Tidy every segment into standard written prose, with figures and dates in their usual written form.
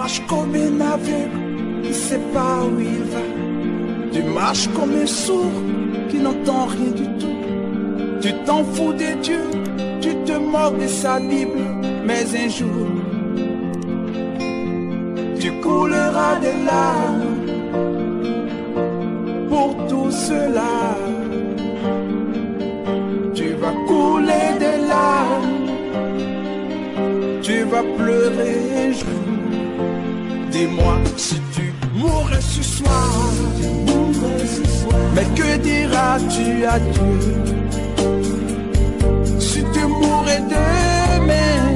marches comme un aveugle qui ne sait pas où il va. Tu marches comme un sourd qui n'entend rien du tout. Tu t'en fous de Dieu, tu te moques de sa Bible. Mais un jour, tu couleras des larmes pour tout cela. Tu vas couler des larmes, tu vas pleurer un jour. Dis-moi si tu mourrais ce soir, mais que diras-tu à Dieu si tu mourrais demain?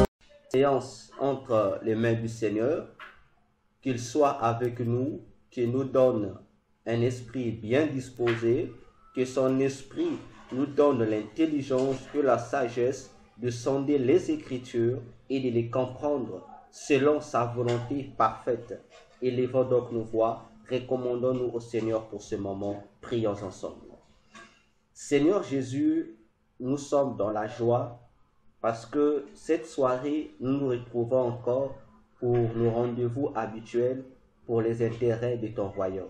Séance entre les mains du Seigneur, qu'il soit avec nous, qu'il nous donne un esprit bien disposé, que son esprit nous donne l'intelligence et la sagesse de sonder les Écritures et de les comprendre selon sa volonté parfaite. Élevons donc nos voix, recommandons-nous au Seigneur pour ce moment, prions ensemble. Seigneur Jésus, nous sommes dans la joie parce que cette soirée, nous nous retrouvons encore pour nos rendez-vous habituels pour les intérêts de ton royaume.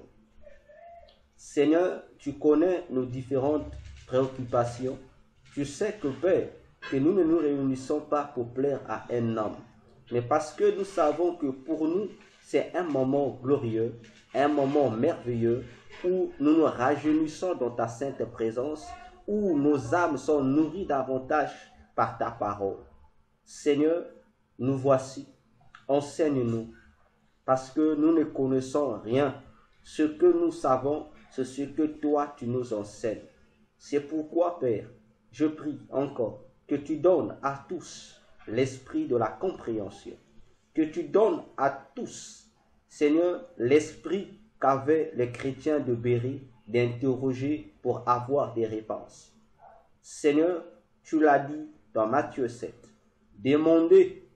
Seigneur, tu connais nos différentes préoccupations. Tu sais que, Père, que nous ne nous réunissons pas pour plaire à un homme, mais parce que nous savons que pour nous, c'est un moment glorieux, un moment merveilleux où nous nous rajeunissons dans ta sainte présence, où nos âmes sont nourries davantage par ta parole. Seigneur, nous voici, enseigne-nous, parce que nous ne connaissons rien. Ce que nous savons, c'est ce que toi tu nous enseignes. C'est pourquoi, Père, je prie encore que tu donnes à tous l'esprit de la compréhension, que tu donnes à tous, Seigneur, l'esprit qu'avaient les chrétiens de Béry d'interroger pour avoir des réponses. Seigneur, tu l'as dit dans Matthieu 7, demandez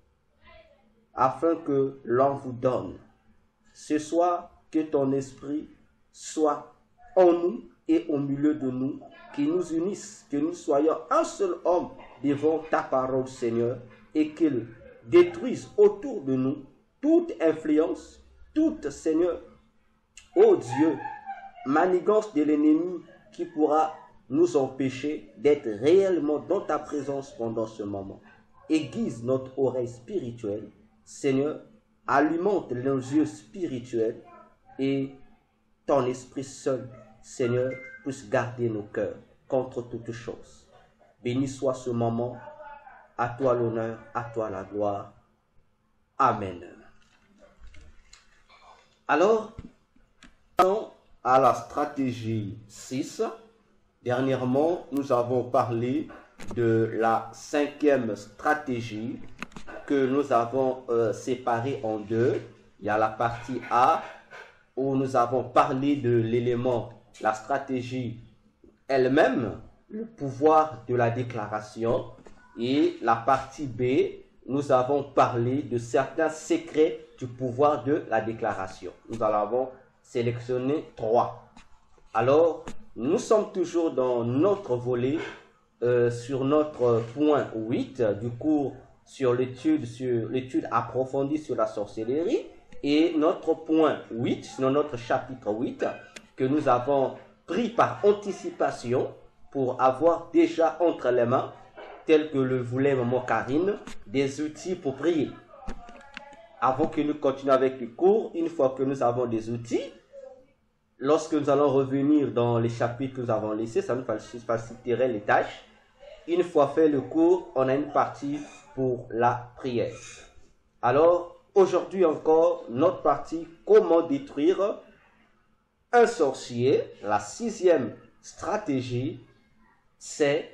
afin que l'on vous donne. Ce soir, que ton esprit soit en nous et au milieu de nous, qui nous unisse, que nous soyons un seul homme devant ta parole, Seigneur, et qu'il détruise autour de nous toute influence, toute, Seigneur, ô Dieu, manigance de l'ennemi qui pourra nous empêcher d'être réellement dans ta présence pendant ce moment. Aiguise notre oreille spirituelle, Seigneur, alimente nos yeux spirituels et ton esprit seul, Seigneur, puisse garder nos cœurs contre toutes choses. Béni soit ce moment, à toi l'honneur, à toi la gloire. Amen. Alors, à la stratégie 6, dernièrement, nous avons parlé de la 5e stratégie que nous avons séparée en deux. Il y a la partie A où nous avons parlé de l'élément, la stratégie elle-même, le pouvoir de la déclaration, et la partie B, nous avons parlé de certains secrets du pouvoir de la déclaration. Nous en avons sélectionné 3. Alors, nous sommes toujours dans notre volet sur notre point 8 du cours sur l'étude approfondie sur la sorcellerie, et notre point 8, dans notre chapitre 8, que nous avons pris par anticipation pour avoir déjà entre les mains, tel que le voulait Maman Karine, des outils pour prier. Avant que nous continuions avec le cours, une fois que nous avons des outils, lorsque nous allons revenir dans les chapitres que nous avons laissés, ça nous faciliterait les tâches. Une fois fait le cours, on a une partie pour la prière. Alors, aujourd'hui encore, notre partie, comment détruire un sorcier. La 6e stratégie, c'est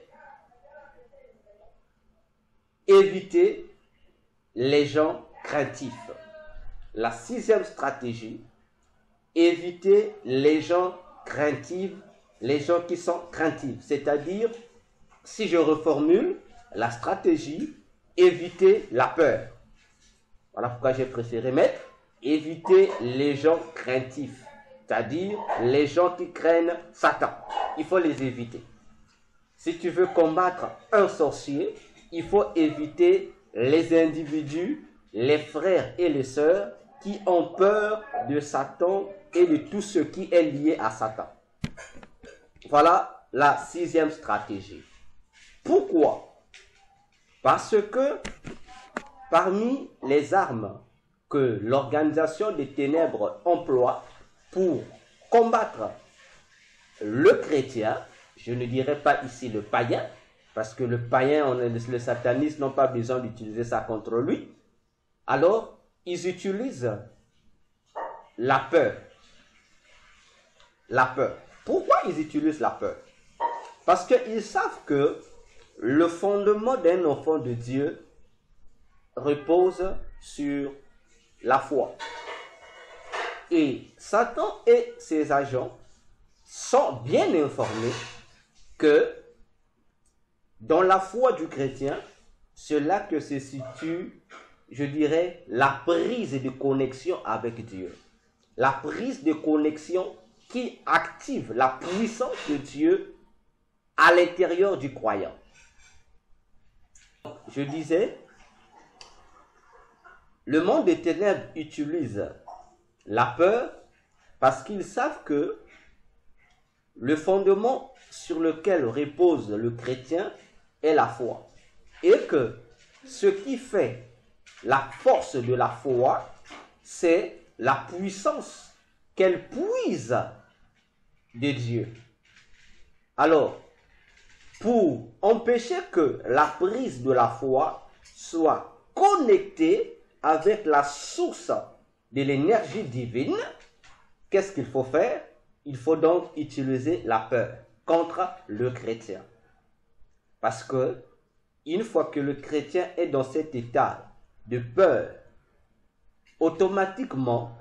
éviter les gens craintifs. La 6e stratégie, éviter les gens craintifs, les gens qui sont craintifs. C'est-à-dire, si je reformule, la stratégie, éviter la peur. Voilà pourquoi j'ai préféré mettre éviter les gens craintifs. C'est-à-dire les gens qui craignent Satan. Il faut les éviter. Si tu veux combattre un sorcier, il faut éviter les individus les frères et les sœurs qui ont peur de Satan et de tout ce qui est lié à Satan. Voilà la 6e stratégie. Pourquoi? Parce que parmi les armes que l'organisation des ténèbres emploie pour combattre le chrétien, je ne dirais pas ici le païen, parce que le païen, le sataniste n'ont pas besoin d'utiliser ça contre lui. Alors, ils utilisent la peur. La peur. Pourquoi ils utilisent la peur? Parce qu'ils savent que le fondement d'un enfant de Dieu repose sur la foi. Et Satan et ses agents sont bien informés que dans la foi du chrétien, c'est là que se situe, je dirais, la prise de connexion avec Dieu. La prise de connexion qui active la puissance de Dieu à l'intérieur du croyant. Je disais, le monde des ténèbres utilise la peur parce qu'ils savent que le fondement sur lequel repose le chrétien est la foi. Et que ce qui fait la force de la foi, c'est la puissance qu'elle puise de Dieu. Alors, pour empêcher que la prise de la foi soit connectée avec la source de l'énergie divine, qu'est-ce qu'il faut faire? Il faut donc utiliser la peur contre le chrétien. Parce que, une fois que le chrétien est dans cet état de peur, automatiquement,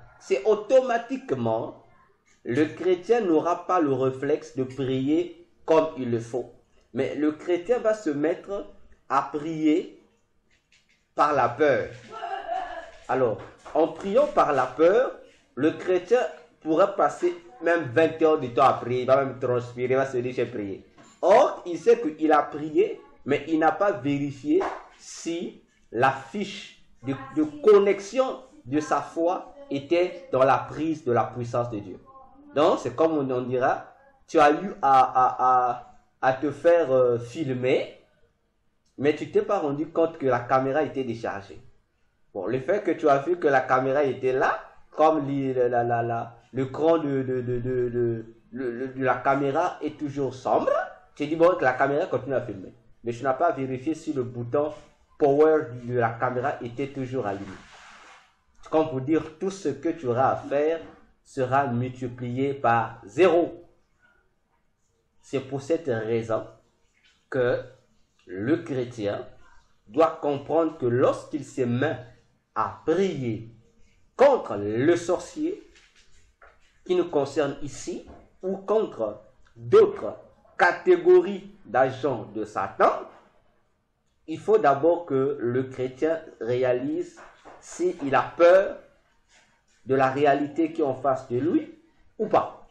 le chrétien n'aura pas le réflexe de prier comme il le faut. Mais le chrétien va se mettre à prier par la peur. Alors, en priant par la peur, le chrétien pourra passer même 20 heures de temps à prier. Il va même transpirer, il va se dire j'ai prié. Or, il sait qu'il a prié, mais il n'a pas vérifié si la fiche de connexion de sa foi était dans la prise de la puissance de Dieu. Donc, c'est comme on dira, tu as eu à te faire filmer, mais tu t'es pas rendu compte que la caméra était déchargée. Bon, le fait que tu as vu que la caméra était là, comme l'écran de la caméra est toujours sombre, tu dis bon que la caméra continue à filmer. Mais tu n'as pas vérifié si le bouton power de la caméra était toujours allumé. Comme pour dire, tout ce que tu auras à faire sera multiplié par 0. C'est pour cette raison que le chrétien doit comprendre que lorsqu'il se met à prier contre le sorcier, qui nous concerne ici, ou contre d'autres catégories d'agents de Satan, il faut d'abord que le chrétien réalise s'il a peur de la réalité qui est en face de lui ou pas.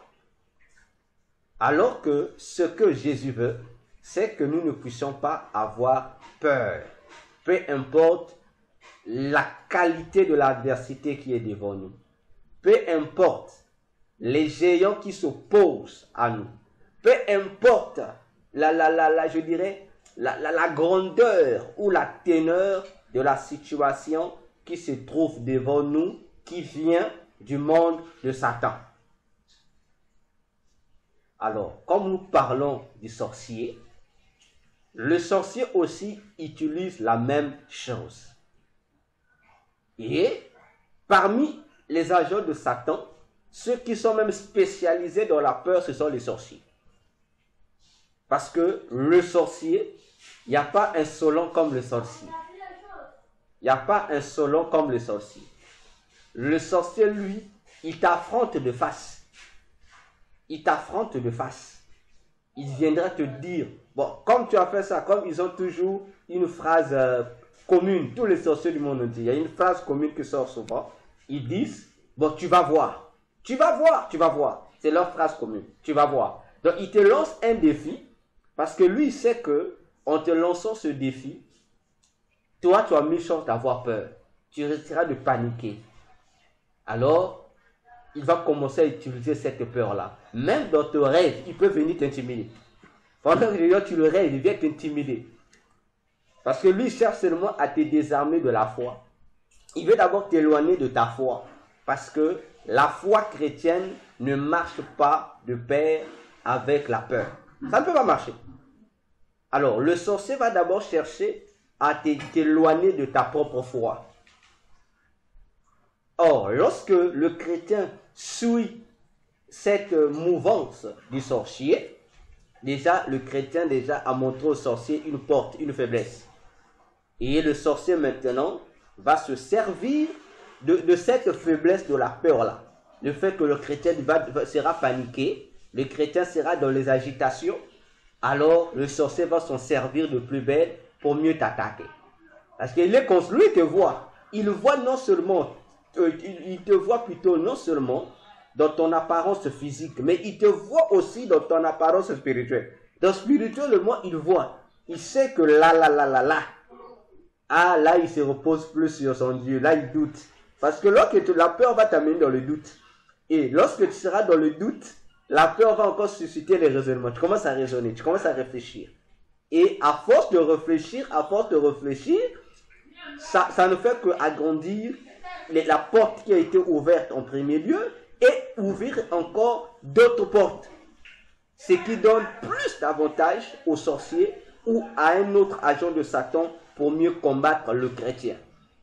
Alors que ce que Jésus veut, c'est que nous ne puissions pas avoir peur. Peu importe la qualité de l'adversité qui est devant nous. Peu importe les géants qui s'opposent à nous. Peu importe je dirais, la grandeur ou la teneur de la situation qui se trouve devant nous, qui vient du monde de Satan. Alors, comme nous parlons du sorcier, le sorcier aussi utilise la même chose. Et parmi les agents de Satan, ceux qui sont même spécialisés dans la peur, ce sont les sorciers. Parce que le sorcier, il n'y a pas insolent comme le sorcier. Il n'y a pas insolent comme le sorcier. Le sorcier, lui, il t'affronte de face. Il t'affronte de face. Il viendra te dire, bon, comme tu as fait ça, comme ils ont toujours une phrase commune, tous les sorciers du monde entier, il y a une phrase commune qui sort souvent. Ils disent, bon, tu vas voir. Tu vas voir, tu vas voir. C'est leur phrase commune. Tu vas voir. Donc, il te lance un défi parce que lui, il sait que en te lançant ce défi, toi, tu as mille chances d'avoir peur. tu risqueras de paniquer. Alors, il va commencer à utiliser cette peur-là. Même dans tes rêves, il peut venir t'intimider. Pendant que tu le rêves, il vient t'intimider. Parce que lui, il cherche seulement à te désarmer de la foi. Il veut d'abord t'éloigner de ta foi. Parce que la foi chrétienne ne marche pas de pair avec la peur. Ça ne peut pas marcher. Alors, le sorcier va d'abord chercher à t'éloigner de ta propre foi. Or, lorsque le chrétien suit cette mouvance du sorcier, déjà, le chrétien a montré au sorcier une porte, une faiblesse. Et le sorcier maintenant va se servir de cette faiblesse de la peur-là. Le fait que le chrétien sera paniqué, le chrétien sera dans les agitations, alors le sorcier va s'en servir de plus belle pour mieux t'attaquer. Parce qu'il est construit, il te voit. Il voit non seulement, il te voit plutôt non seulement dans ton apparence physique, mais il te voit aussi dans ton apparence spirituelle. Donc spirituellement, il voit. Il sait que là, il se repose plus sur son Dieu. Là, il doute. Parce que lorsque la peur va t'amener dans le doute. Et lorsque tu seras dans le doute, la peur va encore susciter les raisonnements. Tu commences à raisonner, tu commences à réfléchir. Et à force de réfléchir, ça ne fait qu'agrandir la porte qui a été ouverte en premier lieu et ouvrir encore d'autres portes. Ce qui donne plus d'avantages aux sorciers ou à un autre agent de Satan pour mieux combattre le chrétien.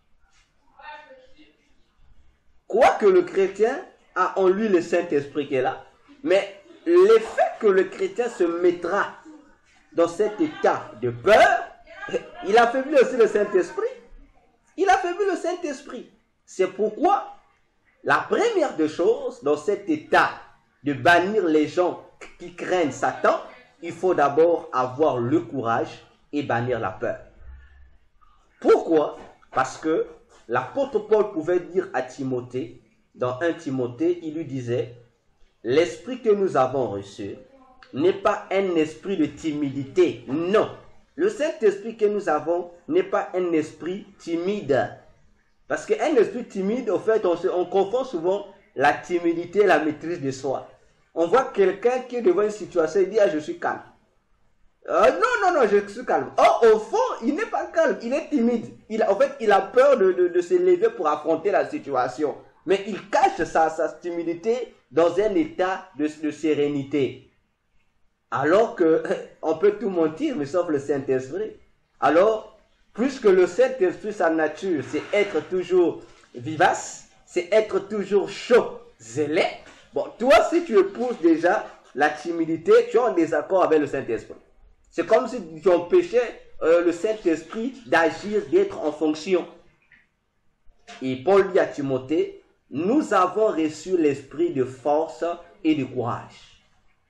Quoique le chrétien a en lui le Saint-Esprit qui est là, mais l'effet que le chrétien se mettra dans cet état de peur, il affaiblit aussi le Saint-Esprit. Il affaiblit le Saint-Esprit. C'est pourquoi la première des choses dans cet état de bannir les gens qui craignent Satan, il faut d'abord avoir le courage et bannir la peur. Pourquoi? Parce que l'apôtre Paul pouvait dire à Timothée, dans 1 Timothée, il lui disait, l'esprit que nous avons reçu n'est pas un esprit de timidité. Non. Le Saint-Esprit que nous avons n'est pas un esprit timide. Parce qu'un esprit timide, au fait, on confond souvent la timidité et la maîtrise de soi. On voit quelqu'un qui est devant une situation et dit, je suis calme. Non, je suis calme. Or, au fond, il n'est pas calme, il est timide. Il a peur de se lever pour affronter la situation. Mais il cache sa timidité dans un état de sérénité. Alors que on peut tout mentir, mais sauf le Saint-Esprit. Alors, puisque le Saint-Esprit, sa nature, c'est être toujours vivace, c'est être toujours chaud, zélé. Bon, toi, si tu épouses déjà la timidité, tu es en désaccord avec le Saint-Esprit. C'est comme si tu empêchais le Saint-Esprit d'agir, d'être en fonction. Et Paul dit à Timothée, nous avons reçu l'esprit de force et de courage.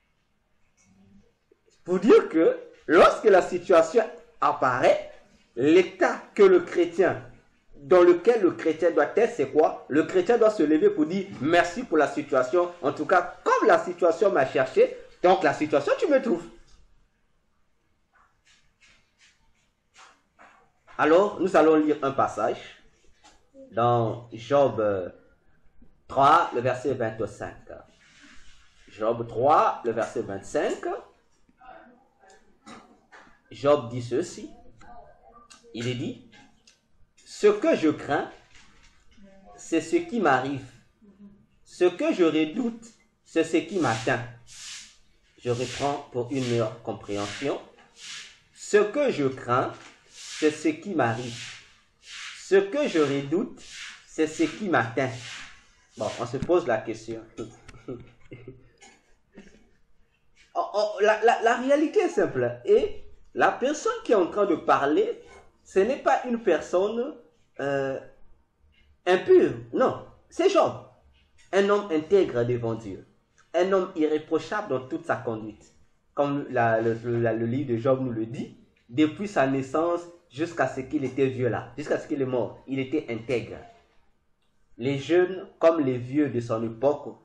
Pour dire que lorsque la situation apparaît, l'état que le chrétien, dans lequel le chrétien doit être, c'est quoi? Le chrétien doit se lever pour dire merci pour la situation. En tout cas, comme la situation m'a cherché, donc la situation, tu me trouves. Alors, nous allons lire un passage dans Job 3, le verset 25. Job 3, le verset 25. Job dit ceci. Il est dit, ce que je crains, c'est ce qui m'arrive. Ce que je redoute, c'est ce qui m'atteint. Je reprends pour une meilleure compréhension. Ce que je crains, c'est ce qui m'arrive. Ce que je redoute, c'est ce qui m'atteint. Bon, on se pose la question. La réalité est simple. Et la personne qui est en train de parler, ce n'est pas une personne impure. Non, c'est Job. Un homme intègre devant Dieu. Un homme irréprochable dans toute sa conduite. Comme le livre de Job nous le dit, depuis sa naissance jusqu'à ce qu'il était vieux là, jusqu'à ce qu'il est mort, il était intègre. Les jeunes comme les vieux de son époque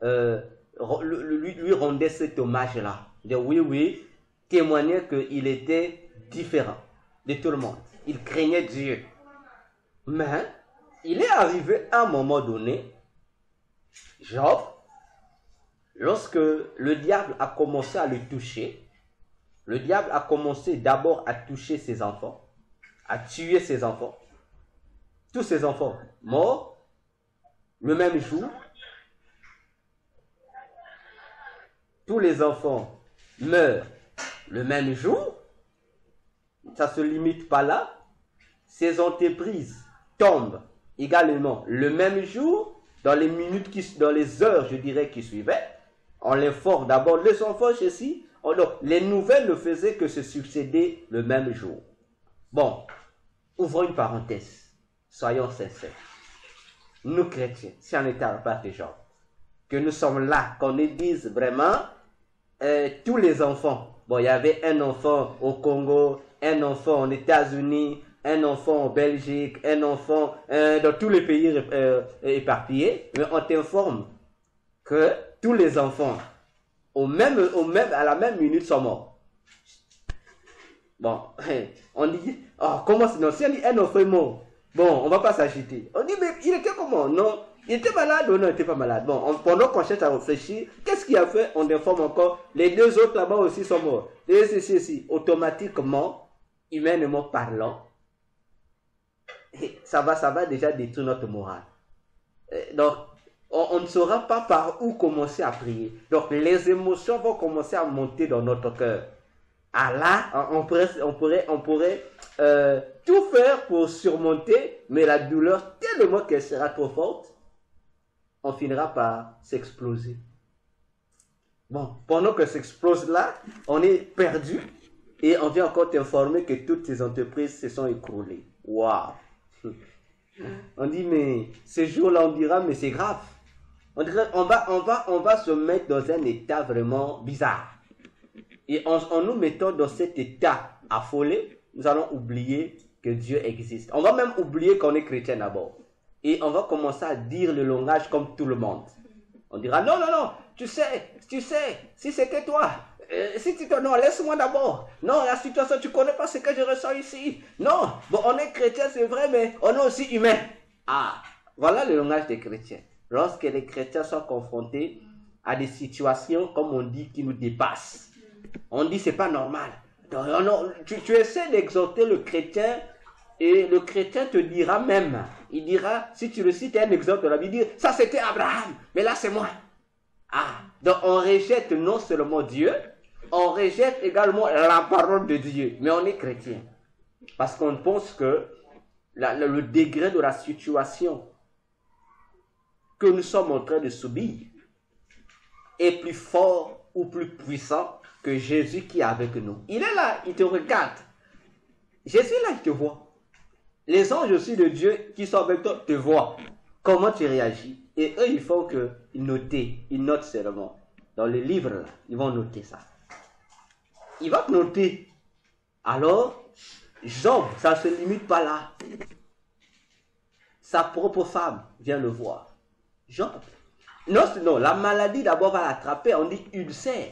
lui rendaient cet hommage-là. De oui, témoignaient qu'il était différent de tout le monde. Il craignait Dieu. Mais il est arrivé à un moment donné, Job, lorsque le diable a commencé à le toucher, le diable a commencé d'abord à toucher ses enfants, à tuer ses enfants, tous ses enfants morts le même jour. Tous les enfants meurent le même jour. Ça ne se limite pas là. Ces entreprises tombent également le même jour, dans les minutes, dans les heures, je dirais, qui suivaient. On l'informe d'abord, les enfants ceci. Alors, les nouvelles ne faisaient que se succéder le même jour. Bon, ouvrons une parenthèse. Soyons sincères. Nous chrétiens, si on était à la place des gens, que nous sommes là, qu'on nous dise vraiment, tous les enfants. Bon, il y avait un enfant au Congo, un enfant aux États-Unis, un enfant en Belgique, un enfant dans tous les pays éparpillés, mais on t'informe que tous les enfants à la même minute sont morts. Bon, on dit, oh, comment sinon, si on dit un enfant est mort, bon, on ne va pas s'agiter. On dit, mais il était comment? Non, il était malade ou non, il n'était pas malade. Bon, pendant qu'on cherche à réfléchir, qu'est-ce qu'il a fait? On informe encore, les deux autres là-bas aussi sont morts. Et c'est automatiquement, humainement parlant, ça va déjà détruire notre morale. Donc, on ne saura pas par où commencer à prier. Donc, les émotions vont commencer à monter dans notre cœur. Ah là, on pourrait tout faire pour surmonter, mais la douleur, tellement qu'elle sera trop forte, on finira par s'exploser. Bon, pendant que s'explose là, on est perdu et on vient encore t'informer que toutes ces entreprises se sont écroulées. Waouh! On dit, mais ce jour-là, on dira, mais c'est grave. On dirait, on va se mettre dans un état vraiment bizarre. Et en nous mettant dans cet état affolé, nous allons oublier que Dieu existe. On va même oublier qu'on est chrétien d'abord. Et on va commencer à dire le langage comme tout le monde. On dira, non, non, non, tu sais, si c'était toi, non, laisse-moi d'abord. Non, la situation, tu ne connais pas ce que je ressens ici. Non, bon, on est chrétien, c'est vrai, mais on est aussi humain. Ah, voilà le langage des chrétiens. Lorsque les chrétiens sont confrontés à des situations, comme on dit, qui nous dépassent. On dit, c'est pas normal. Non, non, tu essaies d'exhorter le chrétien, et le chrétien te dira même, il dira, si tu le cites un exemple de la Bible, il dit, ça c'était Abraham, mais là c'est moi. Ah, donc on rejette non seulement Dieu, on rejette également la parole de Dieu, mais on est chrétien. Parce qu'on pense que le degré de la situation que nous sommes en train de subir est plus fort ou plus puissant que Jésus qui est avec nous. Il est là, il te regarde. Jésus est là, il te voit. Les anges aussi de Dieu qui sont avec toi te voient. Comment tu réagis? Et eux, il faut ils notent seulement. Dans les livres, là, ils vont noter ça. Il va te noter. Alors, Job, ça ne se limite pas là. Sa propre femme vient le voir. Job. Non, la maladie d'abord va l'attraper, on dit ulcère.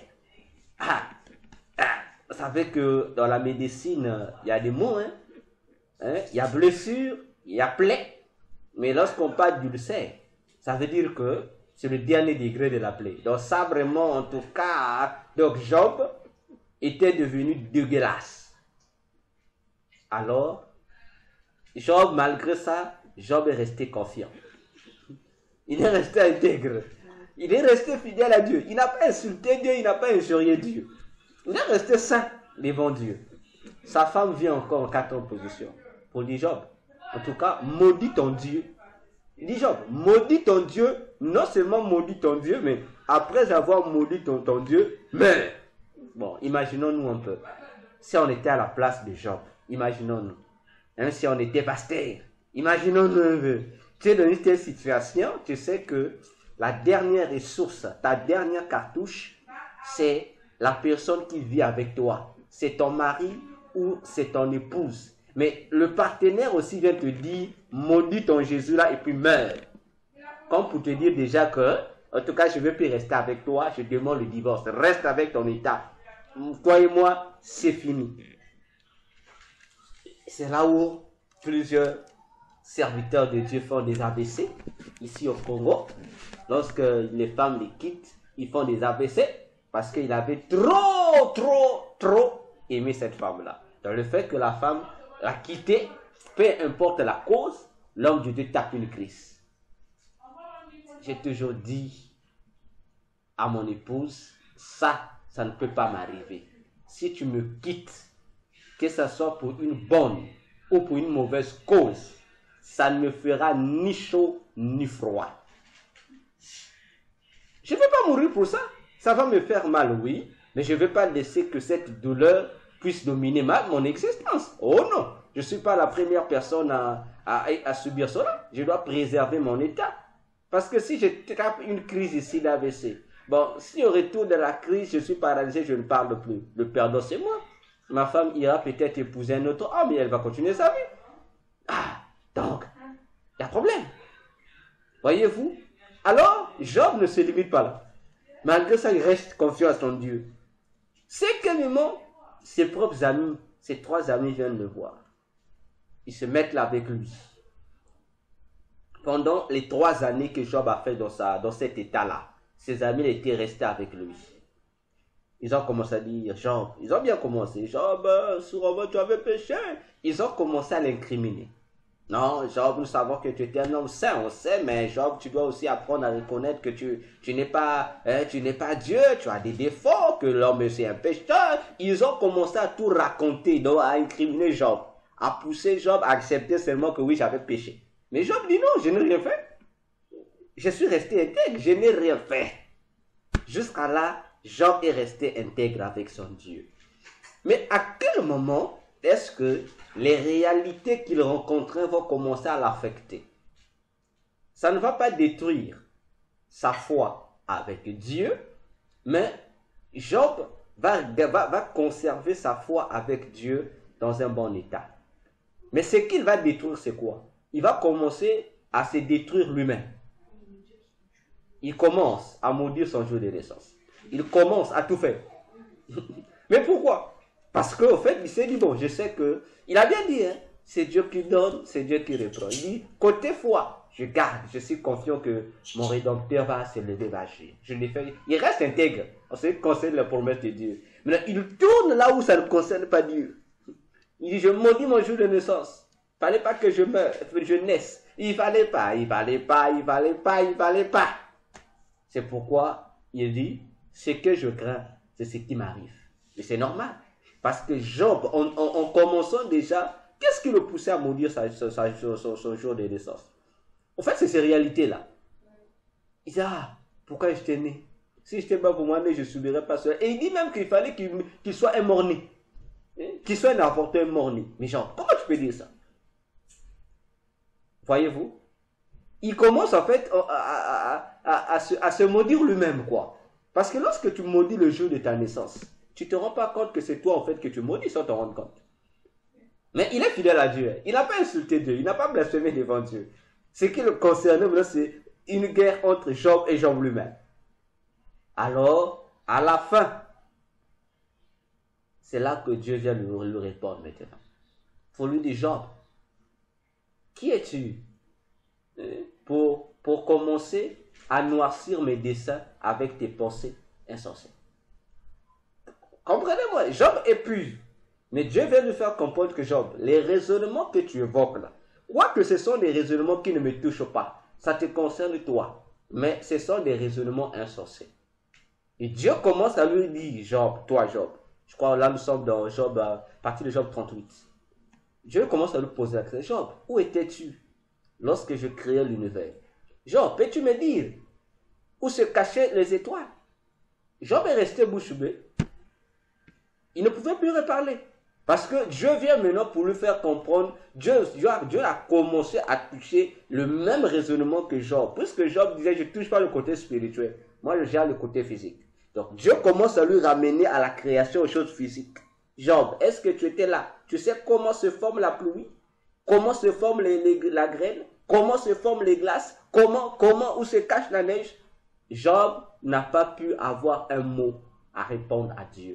Vous savez que dans la médecine, il y a des mots, hein? Il y a blessure, il y a plaie. Mais lorsqu'on parle d'ulcère, ça veut dire que c'est le dernier degré de la plaie. Donc ça vraiment, en tout cas, donc Job était devenu dégueulasse. Alors, Job, malgré ça, Job est resté confiant. Il est resté intègre. Il est resté fidèle à Dieu. Il n'a pas insulté Dieu, il n'a pas injurié Dieu. Il est resté saint devant Dieu. Sa femme vient encore en quatrième position pour dire Job. En tout cas, maudit ton Dieu. Il dit Job, maudit ton Dieu. Non seulement maudit ton Dieu, mais après avoir maudit ton Dieu, mais bon, imaginons-nous un peu. Si on était à la place de Job, imaginons-nous. Si on était pasteur, imaginons-nous un peu. Tu es dans une telle situation, tu sais que la dernière ressource, ta dernière cartouche, c'est la personne qui vit avec toi. C'est ton mari ou c'est ton épouse. Mais le partenaire aussi vient te dire, maudit ton Jésus là et puis meurs. Comme pour te dire déjà que, en tout cas, je ne veux plus rester avec toi, je demande le divorce. Reste avec ton état. Toi et moi, c'est fini. C'est là où plusieurs serviteurs de Dieu font des AVC ici au Congo. Lorsque les femmes les quittent, ils font des AVC parce qu'il avait trop aimé cette femme-là. Donc le fait que la femme l'a quitté, peu importe la cause, l'homme de Dieu tape une crise. J'ai toujours dit à mon épouse, ça ne peut pas m'arriver. Si tu me quittes, que ce soit pour une bonne ou pour une mauvaise cause, ça ne me fera ni chaud ni froid. Je ne vais pas mourir pour ça. Ça va me faire mal, oui, mais je ne vais pas laisser que cette douleur puisse dominer mon existence. Oh non, je ne suis pas la première personne à subir cela. Je dois préserver mon état. Parce que si je tape une crise ici d'AVC, bon, si au retour de la crise, je suis paralysé, je ne parle plus. Le perdant, c'est moi. Ma femme ira peut-être épouser un autre homme et elle va continuer sa vie. Ah, donc, il y a problème. Voyez-vous? Alors, Job ne se limite pas là. Malgré ça, il reste confiant à son Dieu. C'est qu'à un moment, ses propres amis, ses 3 amis viennent le voir. Ils se mettent là avec lui. Pendant les 3 années que Job a fait dans cet état-là, ses amis étaient restés avec lui. Ils ont commencé à dire, Job, ils ont bien commencé, Job, sûrement tu avais péché. Ils ont commencé à l'incriminer. Non, Job, nous savons que tu étais un homme saint, on sait, mais Job, tu dois aussi apprendre à reconnaître que tu n'es pas Dieu, tu as des défauts, que l'homme c'est un pécheur. Ils ont commencé à tout raconter, donc à incriminer Job, à pousser Job à accepter seulement que oui, j'avais péché. Mais Job dit non, je n'ai rien fait. Je suis resté intègre, je n'ai rien fait. Jusqu'à là, Job est resté intègre avec son Dieu. Mais à quel moment est-ce que les réalités qu'il rencontrait vont commencer à l'affecter? Ça ne va pas détruire sa foi avec Dieu, mais Job va conserver sa foi avec Dieu dans un bon état. Mais ce qu'il va détruire, c'est quoi? Il va commencer à se détruire lui-même. Il commence à maudire son jour de naissance. Il commence à tout faire. Mais pourquoi? Parce qu'au fait, il s'est dit, bon, je sais que... Il a bien dit, hein, c'est Dieu qui donne, c'est Dieu qui reprend. Il dit, côté foi, je garde, je suis confiant que mon Rédempteur va se lever, va agir. Je l'ai fait. Il reste intègre en ce qui concerne la promesse de Dieu. Maintenant, il tourne là où ça ne concerne pas Dieu. Il dit, je maudis mon jour de naissance. Il ne fallait pas que je meure, que je naisse. Il ne fallait pas. C'est pourquoi il dit, ce que je crains, c'est ce qui m'arrive. Et c'est normal. Parce que Job, en commençant déjà, qu'est-ce qui le poussait à maudire son jour de naissance? En fait, c'est ces réalités-là. Il dit, ah, pourquoi j'étais né? Si je n'étais pas pour moi, je ne subirais pas cela. Et il dit même qu'il fallait qu'il soit un mort-né. Qu'il soit un avorteur mort-né. Mais genre, comment tu peux dire ça? Voyez-vous? Il commence en fait à se maudire lui-même, quoi. Parce que lorsque tu maudis le jour de ta naissance, tu ne te rends pas compte que c'est toi en fait que tu maudis sans te rendre compte. Mais il est fidèle à Dieu. Il n'a pas insulté Dieu. Il n'a pas blasphémé devant Dieu. Ce qui le concerne, c'est une guerre entre Job et Job lui-même. Alors, à la fin, c'est là que Dieu vient lui répondre maintenant. Il faut lui dire, Job, qui es-tu pour commencer à noircir mes desseins avec tes pensées insensées? Comprenez-moi, Job épuise. Mais Dieu vient lui faire comprendre que Job, les raisonnements que tu évoques là, quoique ce sont des raisonnements qui ne me touchent pas, ça te concerne toi. Mais ce sont des raisonnements insensés. Et Dieu commence à lui dire, Job, toi Job, je crois là nous sommes dans Job, à partir de Job 38. Dieu commence à lui poser la question, Job, où étais-tu lorsque je créais l'univers? Job, peux-tu me dire où se cachaient les étoiles? Job est resté bouche bée. Il ne pouvait plus reparler. Parce que Dieu vient maintenant pour lui faire comprendre, Dieu a commencé à toucher le même raisonnement que Job. Puisque Job disait, je ne touche pas le côté spirituel. Moi, je gère le côté physique. Donc, Dieu commence à lui ramener à la création aux choses physiques. Job, est-ce que tu étais là? Tu sais comment se forme la pluie? Comment se forme la graine? Comment se forment les glaces? Où se cache la neige? Job n'a pas pu avoir un mot à répondre à Dieu.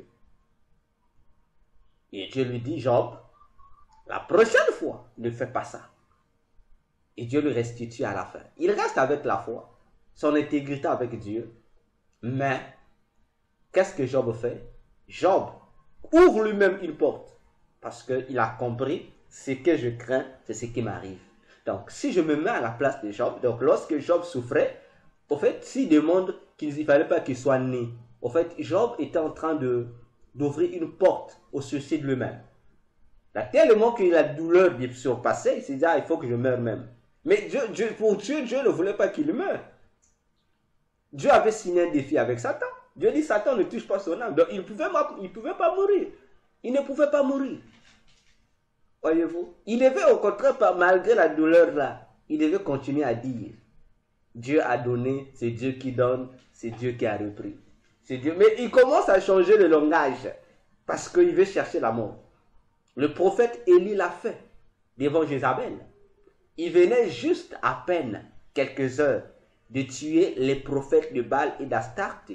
Et Dieu lui dit, Job, la prochaine fois, ne fais pas ça. et Dieu lui restitue à la fin. Il reste avec la foi, son intégrité avec Dieu, mais qu'est-ce que Job fait? Job ouvre lui-même une porte parce qu'il a compris ce que je crains, c'est ce qui m'arrive. Donc, si je me mets à la place de Job, donc lorsque Job souffrait, au fait, s'il demande qu'il ne fallait pas qu'il soit né, au fait, Job était en train d'ouvrir une porte au suicide lui-même. Là, tellement que la douleur lui surpassait, il s'est dit, ah, il faut que je meure même. Mais pour Dieu, Dieu ne voulait pas qu'il meure. Dieu avait signé un défi avec Satan. Dieu dit, Satan ne touche pas son âme. Donc, il ne pouvait pas mourir. Il ne pouvait pas mourir. Voyez-vous? Il devait au contraire, malgré la douleur là, il devait continuer à dire, Dieu a donné, c'est Dieu qui donne, c'est Dieu qui a repris. C'est Dieu. Mais il commence à changer le langage parce qu'il veut chercher la mort. Le prophète Élie l'a fait devant Jézabel. Il venait juste à peine, quelques heures, de tuer les prophètes de Baal et d'Astarte.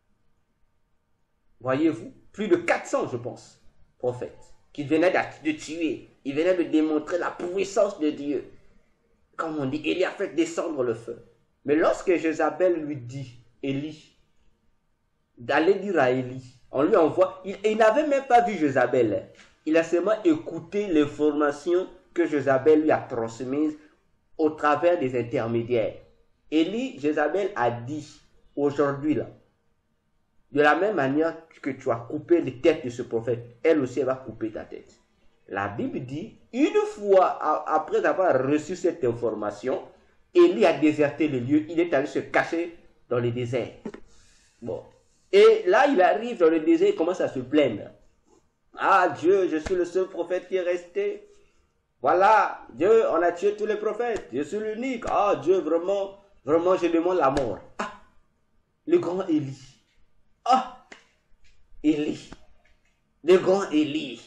Voyez-vous, plus de 400, je pense, prophètes, qu'il venait de tuer. Il venait de démontrer la puissance de Dieu. Comme on dit, Élie a fait descendre le feu. Mais lorsque Jézabel lui dit, Élie, d'aller dire à Élie, on lui envoie, il n'avait même pas vu Jézabel. Il a seulement écouté l'information que Jézabel lui a transmise au travers des intermédiaires. Élie, Jézabel a dit, aujourd'hui là, de la même manière que tu as coupé les têtes de ce prophète, elle aussi elle va couper ta tête. La Bible dit, une fois après avoir reçu cette information, Élie a déserté le lieu, il est allé se cacher dans le désert. Bon. Et là, il arrive dans le désert, il commence à se plaindre. Ah Dieu, je suis le seul prophète qui est resté. Voilà, Dieu, on a tué tous les prophètes. Je suis l'unique. Ah Dieu, vraiment, vraiment, je demande la mort. Ah, le grand Élie. Ah, Élie. Le grand Élie.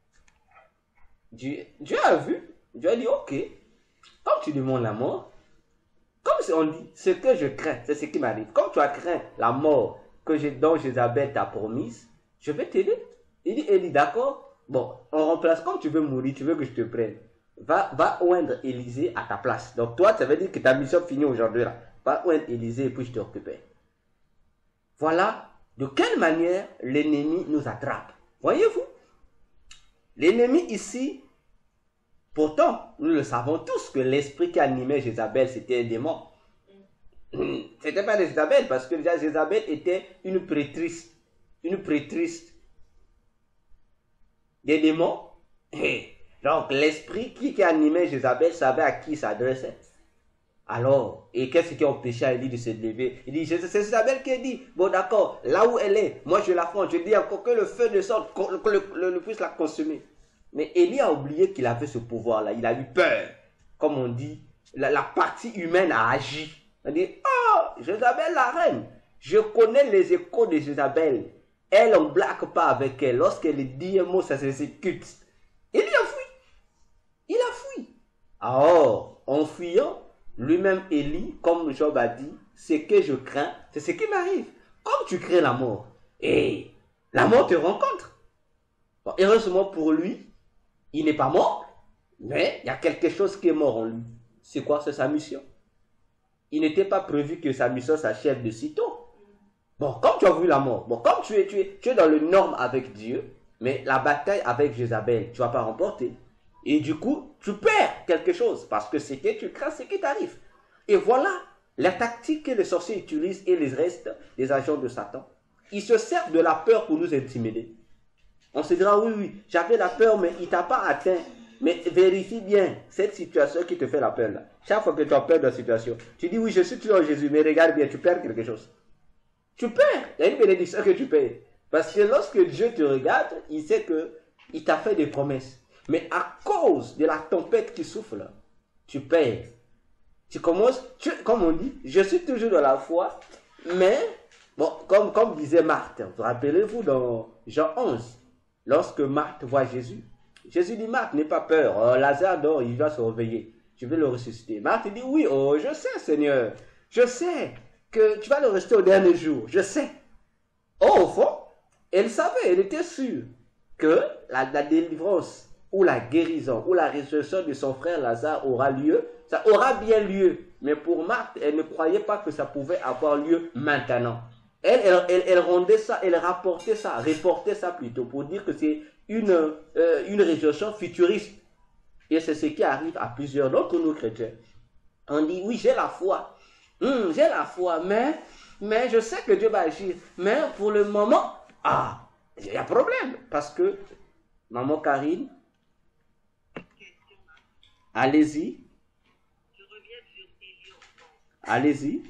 Dieu a vu. Dieu a dit, ok, comme tu demandes la mort, comme on dit, ce que je crains, c'est ce qui m'arrive. Comme tu as craint la mort dont Jézabel t'a promise, je vais t'aider. Il dit, Élie, d'accord, bon, on remplace, comme tu veux mourir, tu veux que je te prenne. Va oindre Élisée à ta place. Donc toi, ça veut dire que ta mission finit aujourd'hui là. Va oindre Élisée et puis je te récupère. Voilà de quelle manière l'ennemi nous attrape. Voyez-vous? L'ennemi ici, pourtant, nous le savons tous que l'esprit qui animait Jézabel, c'était un démon. C'était pas de Jézabel, parce que déjà Jézabel était une prêtresse des démons. Donc l'esprit qui animait Jézabel savait à qui il s'adressait. Alors, et qu'est-ce qui a empêché à Élie de se lever? Il dit, c'est Jézabel qui dit, bon d'accord, là où elle est, moi je l'affronte, je dis encore que le feu ne sorte, que le puisse la consumer. Mais Élie a oublié qu'il avait ce pouvoir-là, il a eu peur. Comme on dit, la partie humaine a agi. On dit, oh, Jézabel la reine, je connais les échos de Jézabel. Elle, on ne blague pas avec elle. Lorsqu'elle dit un mot, ça s'exécute. Élie a fui. Il a fui. Alors, en fuyant, lui-même Élie, comme Job a dit, ce que je crains, c'est ce qui m'arrive. Comme tu crains la mort, et la mort te rencontre. Bon, heureusement pour lui, il n'est pas mort, mais il y a quelque chose qui est mort en lui. C'est quoi? C'est sa mission. Il n'était pas prévu que sa mission s'achève de sitôt. Bon, comme tu as vu la mort, bon, comme tu es dans le norme avec Dieu, mais la bataille avec Jézabel, tu ne vas pas remporter. Et du coup, tu perds quelque chose, parce que ce que tu crains, c'est qui t'arrive. Et voilà la tactique que les sorciers utilisent et les restes des agents de Satan. Ils se servent de la peur pour nous intimider. On se dira, oui, j'avais la peur, mais il ne t'a pas atteint. Mais vérifie bien cette situation qui te fait la peur là. Chaque fois que tu as peur de la situation, tu dis, oui, je suis tué en Jésus, mais regarde bien, tu perds quelque chose. Tu perds. Il y a une bénédiction que tu perds. Parce que lorsque Dieu te regarde, il sait qu'il t'a fait des promesses. Mais à cause de la tempête qui souffle, tu perds. Tu commences, comme on dit, je suis toujours dans la foi, mais, bon, comme disait Marthe, vous rappelez-vous dans Jean 11, lorsque Marthe voit Jésus, Jésus dit, Marthe, n'aie pas peur, Lazare dort, il va se réveiller, je vais le ressusciter. Marthe dit, oui, oh, je sais Seigneur, je sais que tu vas le ressusciter au dernier jour, je sais. Oh, au fond, elle savait, elle était sûre que la délivrance où la guérison, où la résurrection de son frère Lazare aura lieu, ça aura bien lieu. Mais pour Marthe, elle ne croyait pas que ça pouvait avoir lieu maintenant. Elle rendait ça, elle reportait ça plutôt, pour dire que c'est une résurrection futuriste. Et c'est ce qui arrive à plusieurs d'entre nous chrétiens. On dit, oui, j'ai la foi. J'ai la foi, mais je sais que Dieu va agir. Mais pour le moment, il y a problème. Parce que, maman Karine, allez-y. Je reviens sur Élie en France. Allez-y.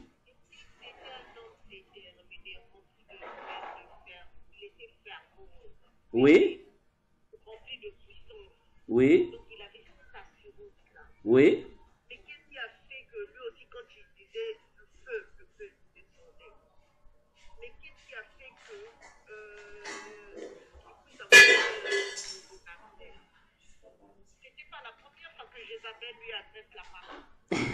Il était fervent. Oui. Rempli de puissance. Oui. Donc il avait cette assurance-là. Oui. Mais qu'est-ce qui a fait que lui aussi, quand il disait le feu descendait. Mais qu'est-ce qui a fait que il puisse avoir ce vocabulaire? C'était pas la première fois que Jézabel lui adresse la parole.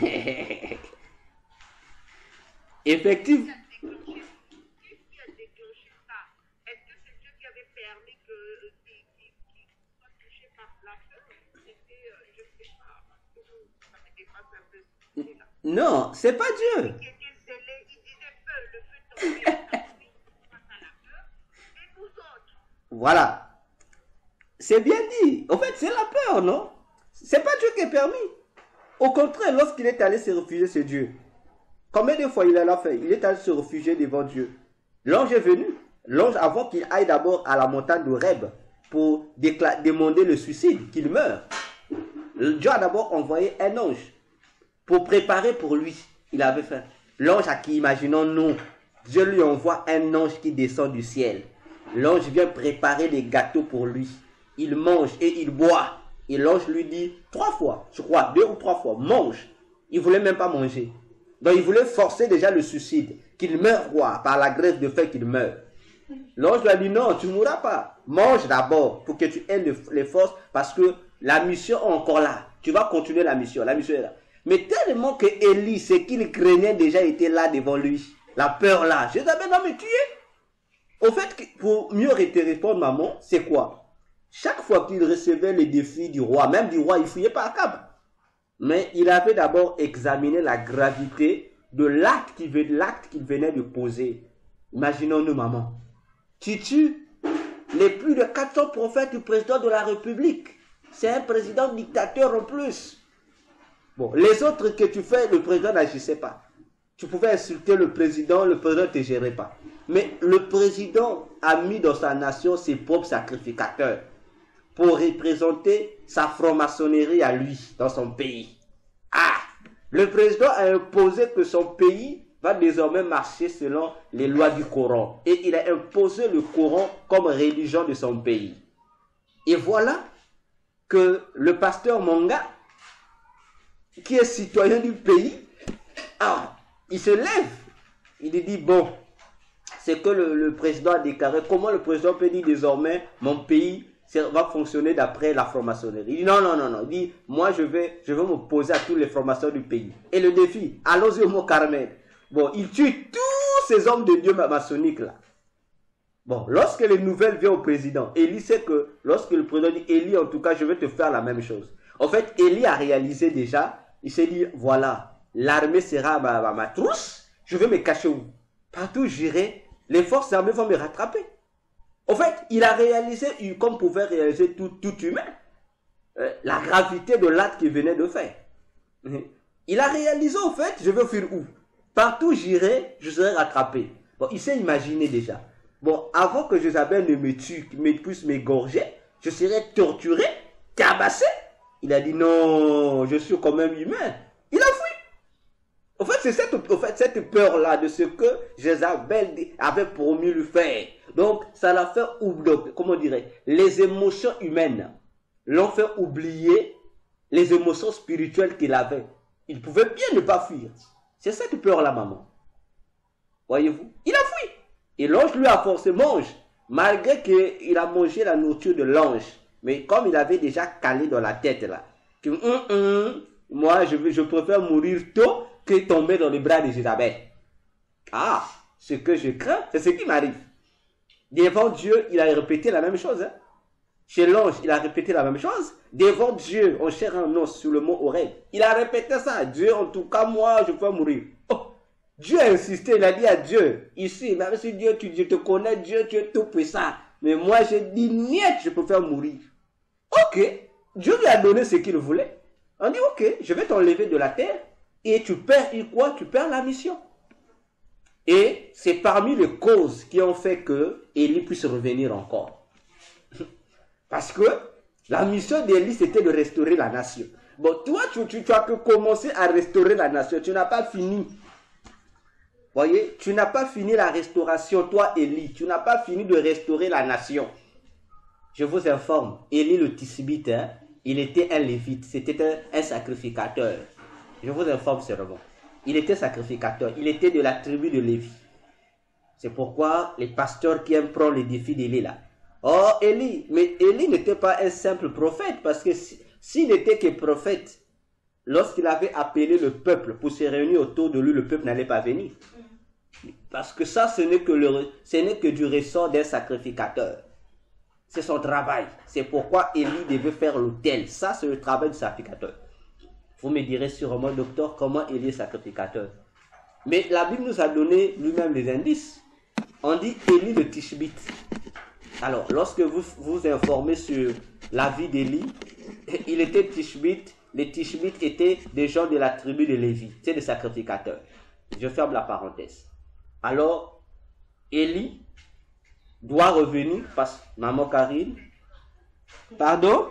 Effectivement. Qu'est-ce qui a déclenché ça? Est-ce que c'est Dieu qui avait permis qu'il soit touché par la peur? C'était, je ne sais pas, parce que ça me dépasse un peu ce sujet-là. Non, c'est pas Dieu. Qui était zélé, il disait feu, le feu tombait, ça tombait face à la peur. Et nous autres, Voilà. C'est bien dit. En fait, c'est la peur, non? C'est pas Dieu qui est permis. Au contraire, lorsqu'il est allé se réfugier, c'est Dieu. Combien de fois il l'a fait? Il est allé se réfugier devant Dieu. L'ange est venu. L'ange, avant qu'il aille d'abord à la montagne de Reb pour demander le suicide, qu'il meure. Dieu a d'abord envoyé un ange pour préparer pour lui. Il avait fait. L'ange à qui, imaginons-nous, Dieu lui envoie un ange qui descend du ciel. L'ange vient préparer des gâteaux pour lui. Il mange et il boit. Et l'ange lui dit 3 fois, je crois, 2 ou 3 fois, mange. Il ne voulait même pas manger. Donc il voulait forcer déjà le suicide, qu'il meure quoi, par la grève de faim qu'il meure. L'ange lui a dit non, tu ne mourras pas. Mange d'abord pour que tu aies les forces parce que la mission est encore là. Tu vas continuer la mission est là. Mais tellement que Élie, ce qu'il craignait déjà était là devant lui. La peur là. Je t'avais non mais tu es. Au fait, pour mieux te répondre maman, c'est quoi? Chaque fois qu'il recevait les défis du roi, même du roi, il ne fouillait pas à Akab. Mais il avait d'abord examiné la gravité de l'acte qu'il venait de poser. Imaginons-nous, maman. Tu tues les plus de 400 prophètes du président de la République. C'est un président dictateur en plus. Bon, les autres que tu fais, le président n'agissait pas. Tu pouvais insulter le président ne te gérait pas. Mais le président a mis dans sa nation ses propres sacrificateurs pour représenter sa franc-maçonnerie à lui, dans son pays. Le président a imposé que son pays va désormais marcher selon les lois du Coran. Et il a imposé le Coran comme religion de son pays. Et voilà que le pasteur Manga, qui est citoyen du pays, il se lève. Il dit, bon, c'est que le président a déclaré, comment le président peut dire désormais, mon pays va fonctionner d'après la franc-maçonnerie. Il dit non. Il dit, moi je vais m'opposer à tous les francs-maçons du pays. Et le défi, allons-y au Mont Carmel. Bon, il tue tous ces hommes de Dieu maçonniques là. Bon, lorsque les nouvelles viennent au président, Élie sait que lorsque le président dit, Élie, en tout cas, je vais te faire la même chose. En fait, Élie a réalisé déjà, il s'est dit, voilà, l'armée sera ma trousse, je vais me cacher où? Partout où j'irai, les forces armées vont me rattraper. En fait, il a réalisé, comme pouvait réaliser tout humain, la gravité de l'acte qu'il venait de faire. Il a réalisé, en fait, je veux fuir où? Partout où j'irai, je serai rattrapé. Bon, il s'est imaginé déjà. Bon, avant que Jézabel ne me tue, puisse m'égorger, je serai torturé, tabassé. Il a dit non, je suis quand même humain. Il a fui. En fait, c'est cette peur-là de ce que Jézabel avait promis lui faire. Donc, ça l'a fait oublier, comment dirais, les émotions humaines l'ont fait oublier les émotions spirituelles qu'il avait. Il pouvait bien ne pas fuir. C'est cette peur-là, maman. Voyez-vous? Il a fui. Et l'ange lui a forcé, mange. Malgré qu'il a mangé la nourriture de l'ange. Mais comme il avait déjà calé dans la tête, là, que moi, je préfère mourir tôt que tomber dans les bras de Jézabel. Ce que je crains, c'est ce qui m'arrive. Devant Dieu, il a répété la même chose. Chez l'ange, il a répété la même chose. Devant Dieu, on cherche un os sur le mont Horeb. Il a répété ça. Dieu, en tout cas, moi, je peux mourir. Oh, Dieu a insisté, il a dit à Dieu, ici, même si Dieu, je te connais, Dieu, tu es tout puissant. Mais moi, j'ai dit, niet, je préfère mourir. Ok, Dieu lui a donné ce qu'il voulait. On dit, ok, je vais t'enlever de la terre. Et tu perds quoi? Tu perds la mission. Et c'est parmi les causes qui ont fait que Élie puisse revenir encore. Parce que la mission d'Élie, c'était de restaurer la nation. Bon, toi, tu as que commencer à restaurer la nation. Tu n'as pas fini. Voyez, tu n'as pas fini la restauration, toi, Élie. Tu n'as pas fini de restaurer la nation. Je vous informe, Élie le Tisbite, hein, il était un lévite. C'était un sacrificateur. Je vous informe seulement. Il était sacrificateur. Il était de la tribu de Lévi. C'est pourquoi les pasteurs qui aiment prendre les défis d'Élie là. Oh, Élie. Mais Élie n'était pas un simple prophète. Parce que s'il n'était que prophète, lorsqu'il avait appelé le peuple pour se réunir autour de lui, le peuple n'allait pas venir. Parce que ça, ce n'est que du ressort d'un sacrificateur. C'est son travail. C'est pourquoi Élie devait faire l'autel. Ça, c'est le travail du sacrificateur. Vous me direz sûrement, docteur, comment Élie est sacrificateur. Mais la Bible nous a donné lui-même les indices. On dit Élie le Tishbite. Alors, lorsque vous vous informez sur la vie d'Élie, il était Tishbite. Les Tishbites étaient des gens de la tribu de Lévi. C'est des sacrificateurs. Je ferme la parenthèse. Alors, Élie doit revenir parce maman Karine. Pardon?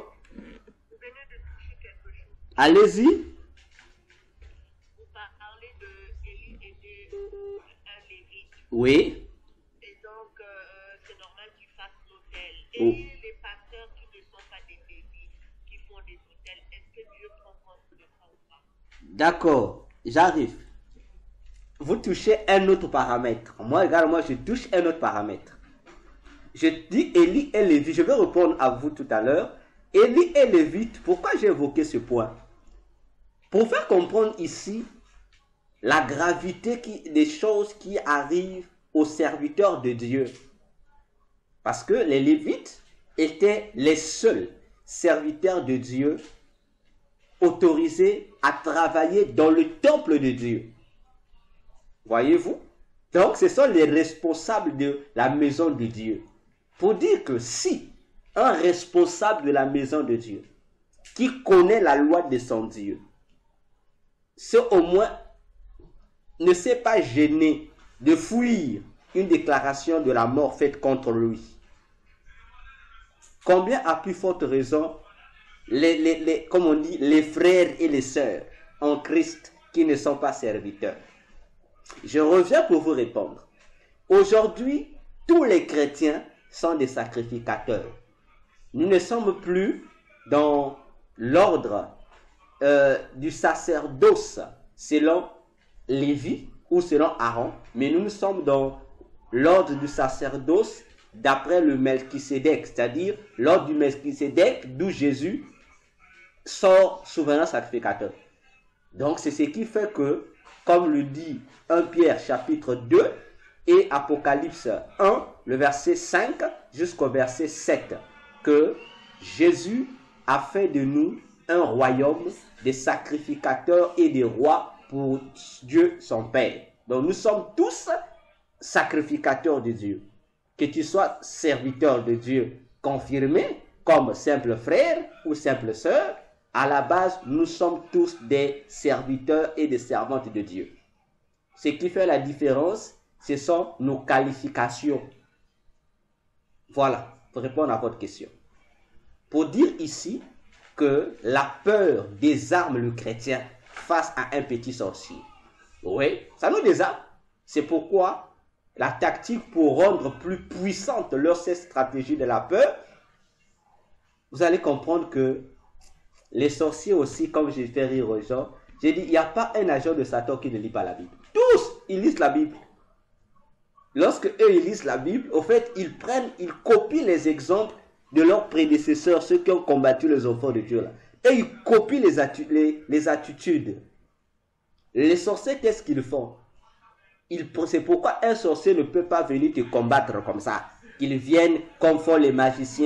Allez-y. Vous parlez de Élie était un lévite. Oui. Et donc, c'est normal qu'il fasse l'autel. Oh. Et les pasteurs qui ne sont pas des lévites, qui font des autels, est-ce que Dieu prend compte de ça ou pas? D'accord, j'arrive. Vous touchez un autre paramètre. Moi, regarde, moi, je touche un autre paramètre. Je dis Élie est lévite. Je vais répondre à vous tout à l'heure. Élie est lévite. Pourquoi j'ai évoqué ce point? Pour faire comprendre ici la gravité des choses qui arrivent aux serviteurs de Dieu. Parce que les Lévites étaient les seuls serviteurs de Dieu autorisés à travailler dans le temple de Dieu. Voyez-vous? Donc, ce sont les responsables de la maison de Dieu. Pour dire que si un responsable de la maison de Dieu, qui connaît la loi de son Dieu, c'est au moins ne s'est pas gêné de fuir une déclaration de la mort faite contre lui. Combien à plus forte raison comme on dit, les frères et les sœurs en Christ qui ne sont pas serviteurs. Je reviens pour vous répondre. Aujourd'hui, tous les chrétiens sont des sacrificateurs. Nous ne sommes plus dans l'ordre du sacerdoce selon Lévi ou selon Aaron, mais nous sommes dans l'ordre du sacerdoce d'après le Melchisédek, c'est-à-dire l'ordre du Melchisédek d'où Jésus sort souverain sacrificateur. Donc c'est ce qui fait que, comme le dit 1 Pierre chapitre 2 et Apocalypse 1, le verset 5 jusqu'au verset 7, que Jésus a fait de nous un royaume des sacrificateurs et des rois pour Dieu son Père. Donc nous sommes tous sacrificateurs de Dieu. Que tu sois serviteur de Dieu confirmé comme simple frère ou simple sœur, à la base nous sommes tous des serviteurs et des servantes de Dieu. Ce qui fait la différence, ce sont nos qualifications. Voilà, pour répondre à votre question. Pour dire ici que la peur désarme le chrétien face à un petit sorcier. Oui, ça nous désarme. C'est pourquoi la tactique pour rendre plus puissante cette stratégie de la peur, vous allez comprendre que les sorciers aussi, comme j'ai fait rire aux gens, j'ai dit, il n'y a pas un agent de Satan qui ne lit pas la Bible. Tous, ils lisent la Bible. Lorsque eux, ils lisent la Bible, au fait, ils copient les exemples de leurs prédécesseurs, ceux qui ont combattu les enfants de Dieu là. Et ils copient les attitudes. Les sorciers, qu'est-ce qu'ils font? C'est pourquoi un sorcier ne peut pas venir te combattre comme ça. Qu'ils viennent comme font les magiciens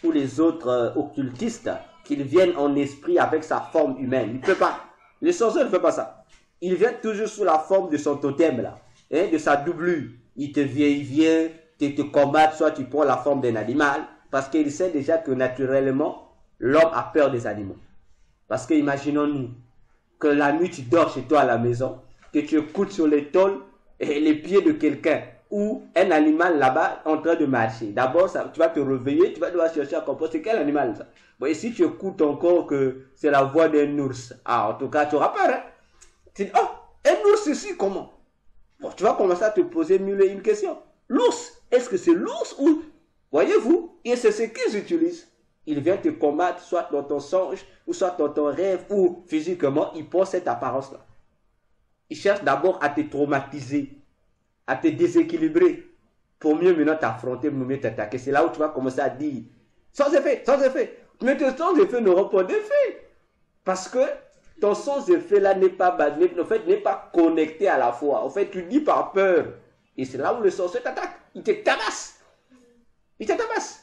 ou les autres occultistes qu'ils viennent en esprit avec sa forme humaine. Il ne peut pas. Le sorcier ne fait pas ça. Il vient toujours sous la forme de son totem, là, hein, de sa doublure. Il vient te combattre, soit tu prends la forme d'un animal, parce qu'il sait déjà que naturellement, l'homme a peur des animaux. Parce que imaginons-nous que la nuit tu dors chez toi à la maison, que tu écoutes sur les tôles et les pieds de quelqu'un ou un animal là-bas en train de marcher. D'abord, tu vas te réveiller, tu vas devoir chercher à comprendre c'est quel animal ça. Bon, et si tu écoutes encore que c'est la voix d'un ours, en tout cas, tu auras peur. Hein? Tu dis, oh, un ours ici, comment? Bon, tu vas commencer à te poser une question. L'ours, est-ce que c'est l'ours ou... Voyez-vous, et c'est ce qu'ils utilisent. Il vient te combattre, soit dans ton songe, ou soit dans ton rêve, ou physiquement, il prend cette apparence-là. Il cherche d'abord à te traumatiser, à te déséquilibrer, pour mieux maintenant t'affronter, pour mieux t'attaquer. C'est là où tu vas commencer à dire, sans effet, sans effet. Mais tes sans effet n'auront pas d'effet. Parce que ton sans effet là n'est pas basé, en fait, n'est pas connecté à la foi. En fait, tu dis par peur. Et c'est là où le sorcier t'attaque. Il te tabasse. Il te tabasse.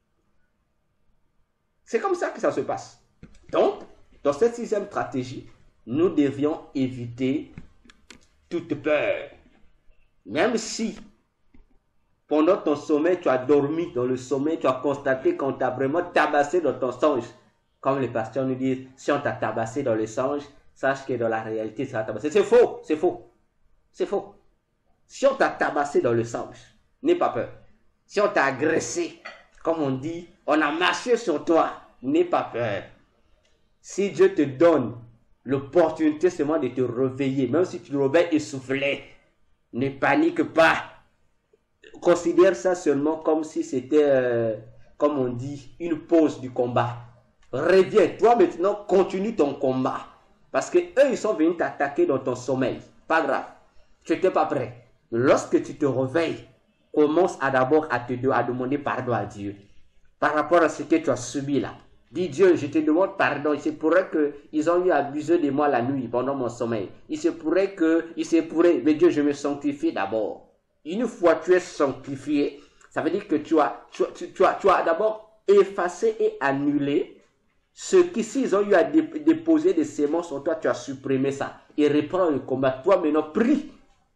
C'est comme ça que ça se passe. Donc, dans cette sixième stratégie, nous devions éviter toute peur. Même si, pendant ton sommeil, tu as dormi dans le sommeil, tu as constaté qu'on t'a vraiment tabassé dans ton songe. Comme les pasteurs nous disent, si on t'a tabassé dans le songe, sache que dans la réalité, ça va tabasser. C'est faux, c'est faux. C'est faux. Si on t'a tabassé dans le songe, n'aie pas peur. Si on t'a agressé, comme on dit, on a marché sur toi, n'aie pas peur. Si Dieu te donne l'opportunité seulement de te réveiller, même si tu te réveilles essoufflé, ne panique pas. Considère ça seulement comme si c'était, comme on dit, une pause du combat. Reviens, toi maintenant, continue ton combat. Parce que eux, ils sont venus t'attaquer dans ton sommeil. Pas grave, tu n'étais pas prêt. Lorsque tu te réveilles, commence d'abord à demander pardon à Dieu. Par rapport à ce que tu as subi là. Dis Dieu, je te demande pardon. Il se pourrait qu'ils ont eu abusé de moi la nuit pendant mon sommeil. Il se pourrait, mais Dieu, je me sanctifie d'abord. Une fois que tu es sanctifié, ça veut dire que tu as d'abord effacé et annulé ce qui, s'ils ont eu à déposer des sémences en toi, tu as supprimé ça. Et reprends le combat. Toi maintenant, prie.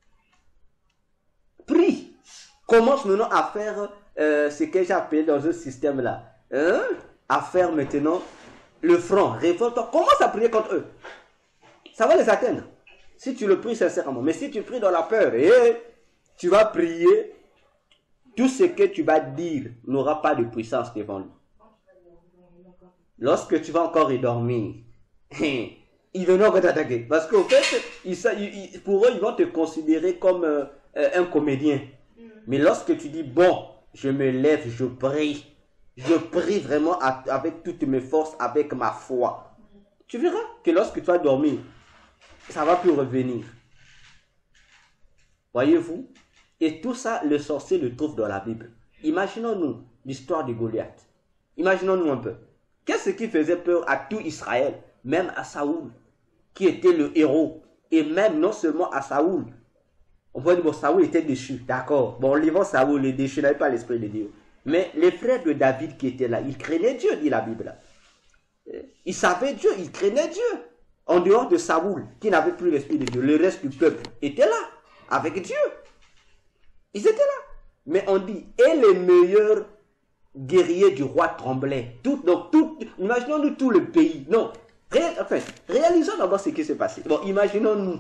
Prie. Commence maintenant à faire ce que j'ai appelé dans ce système-là. À faire maintenant le front. Révolte-toi. Commence à prier contre eux. Ça va les atteindre. Si tu le pries sincèrement. Mais si tu pries dans la peur, tu vas prier, tout ce que tu vas dire n'aura pas de puissance devant lui. Lorsque tu vas encore y dormir, ils vont encore t'attaquer. Parce qu'au fait, pour eux, ils vont te considérer comme un comédien. Mais lorsque tu dis, bon, je me lève, je prie vraiment avec toutes mes forces, avec ma foi. Tu verras que lorsque tu vas dormir, ça va plus revenir. Voyez-vous? Et tout ça, le sorcier le trouve dans la Bible. Imaginons-nous l'histoire de Goliath. Imaginons-nous un peu. Qu'est-ce qui faisait peur à tout Israël, même à Saoul, qui était le héros, et même non seulement à Saoul. On peut dire, bon, Saoul était déchu, d'accord. Bon, livant Saoul, il déchu, n'avait pas l'esprit de Dieu. Mais les frères de David qui étaient là, ils craignaient Dieu, dit la Bible. Ils savaient Dieu, ils craignaient Dieu. En dehors de Saoul, qui n'avait plus l'esprit de Dieu, le reste du peuple était là, avec Dieu. Ils étaient là. Mais on dit, et les meilleurs guerriers du roi tremblaient. Imaginons-nous tout le pays. Non, réalisons d'abord ce qui s'est passé. Bon, imaginons-nous,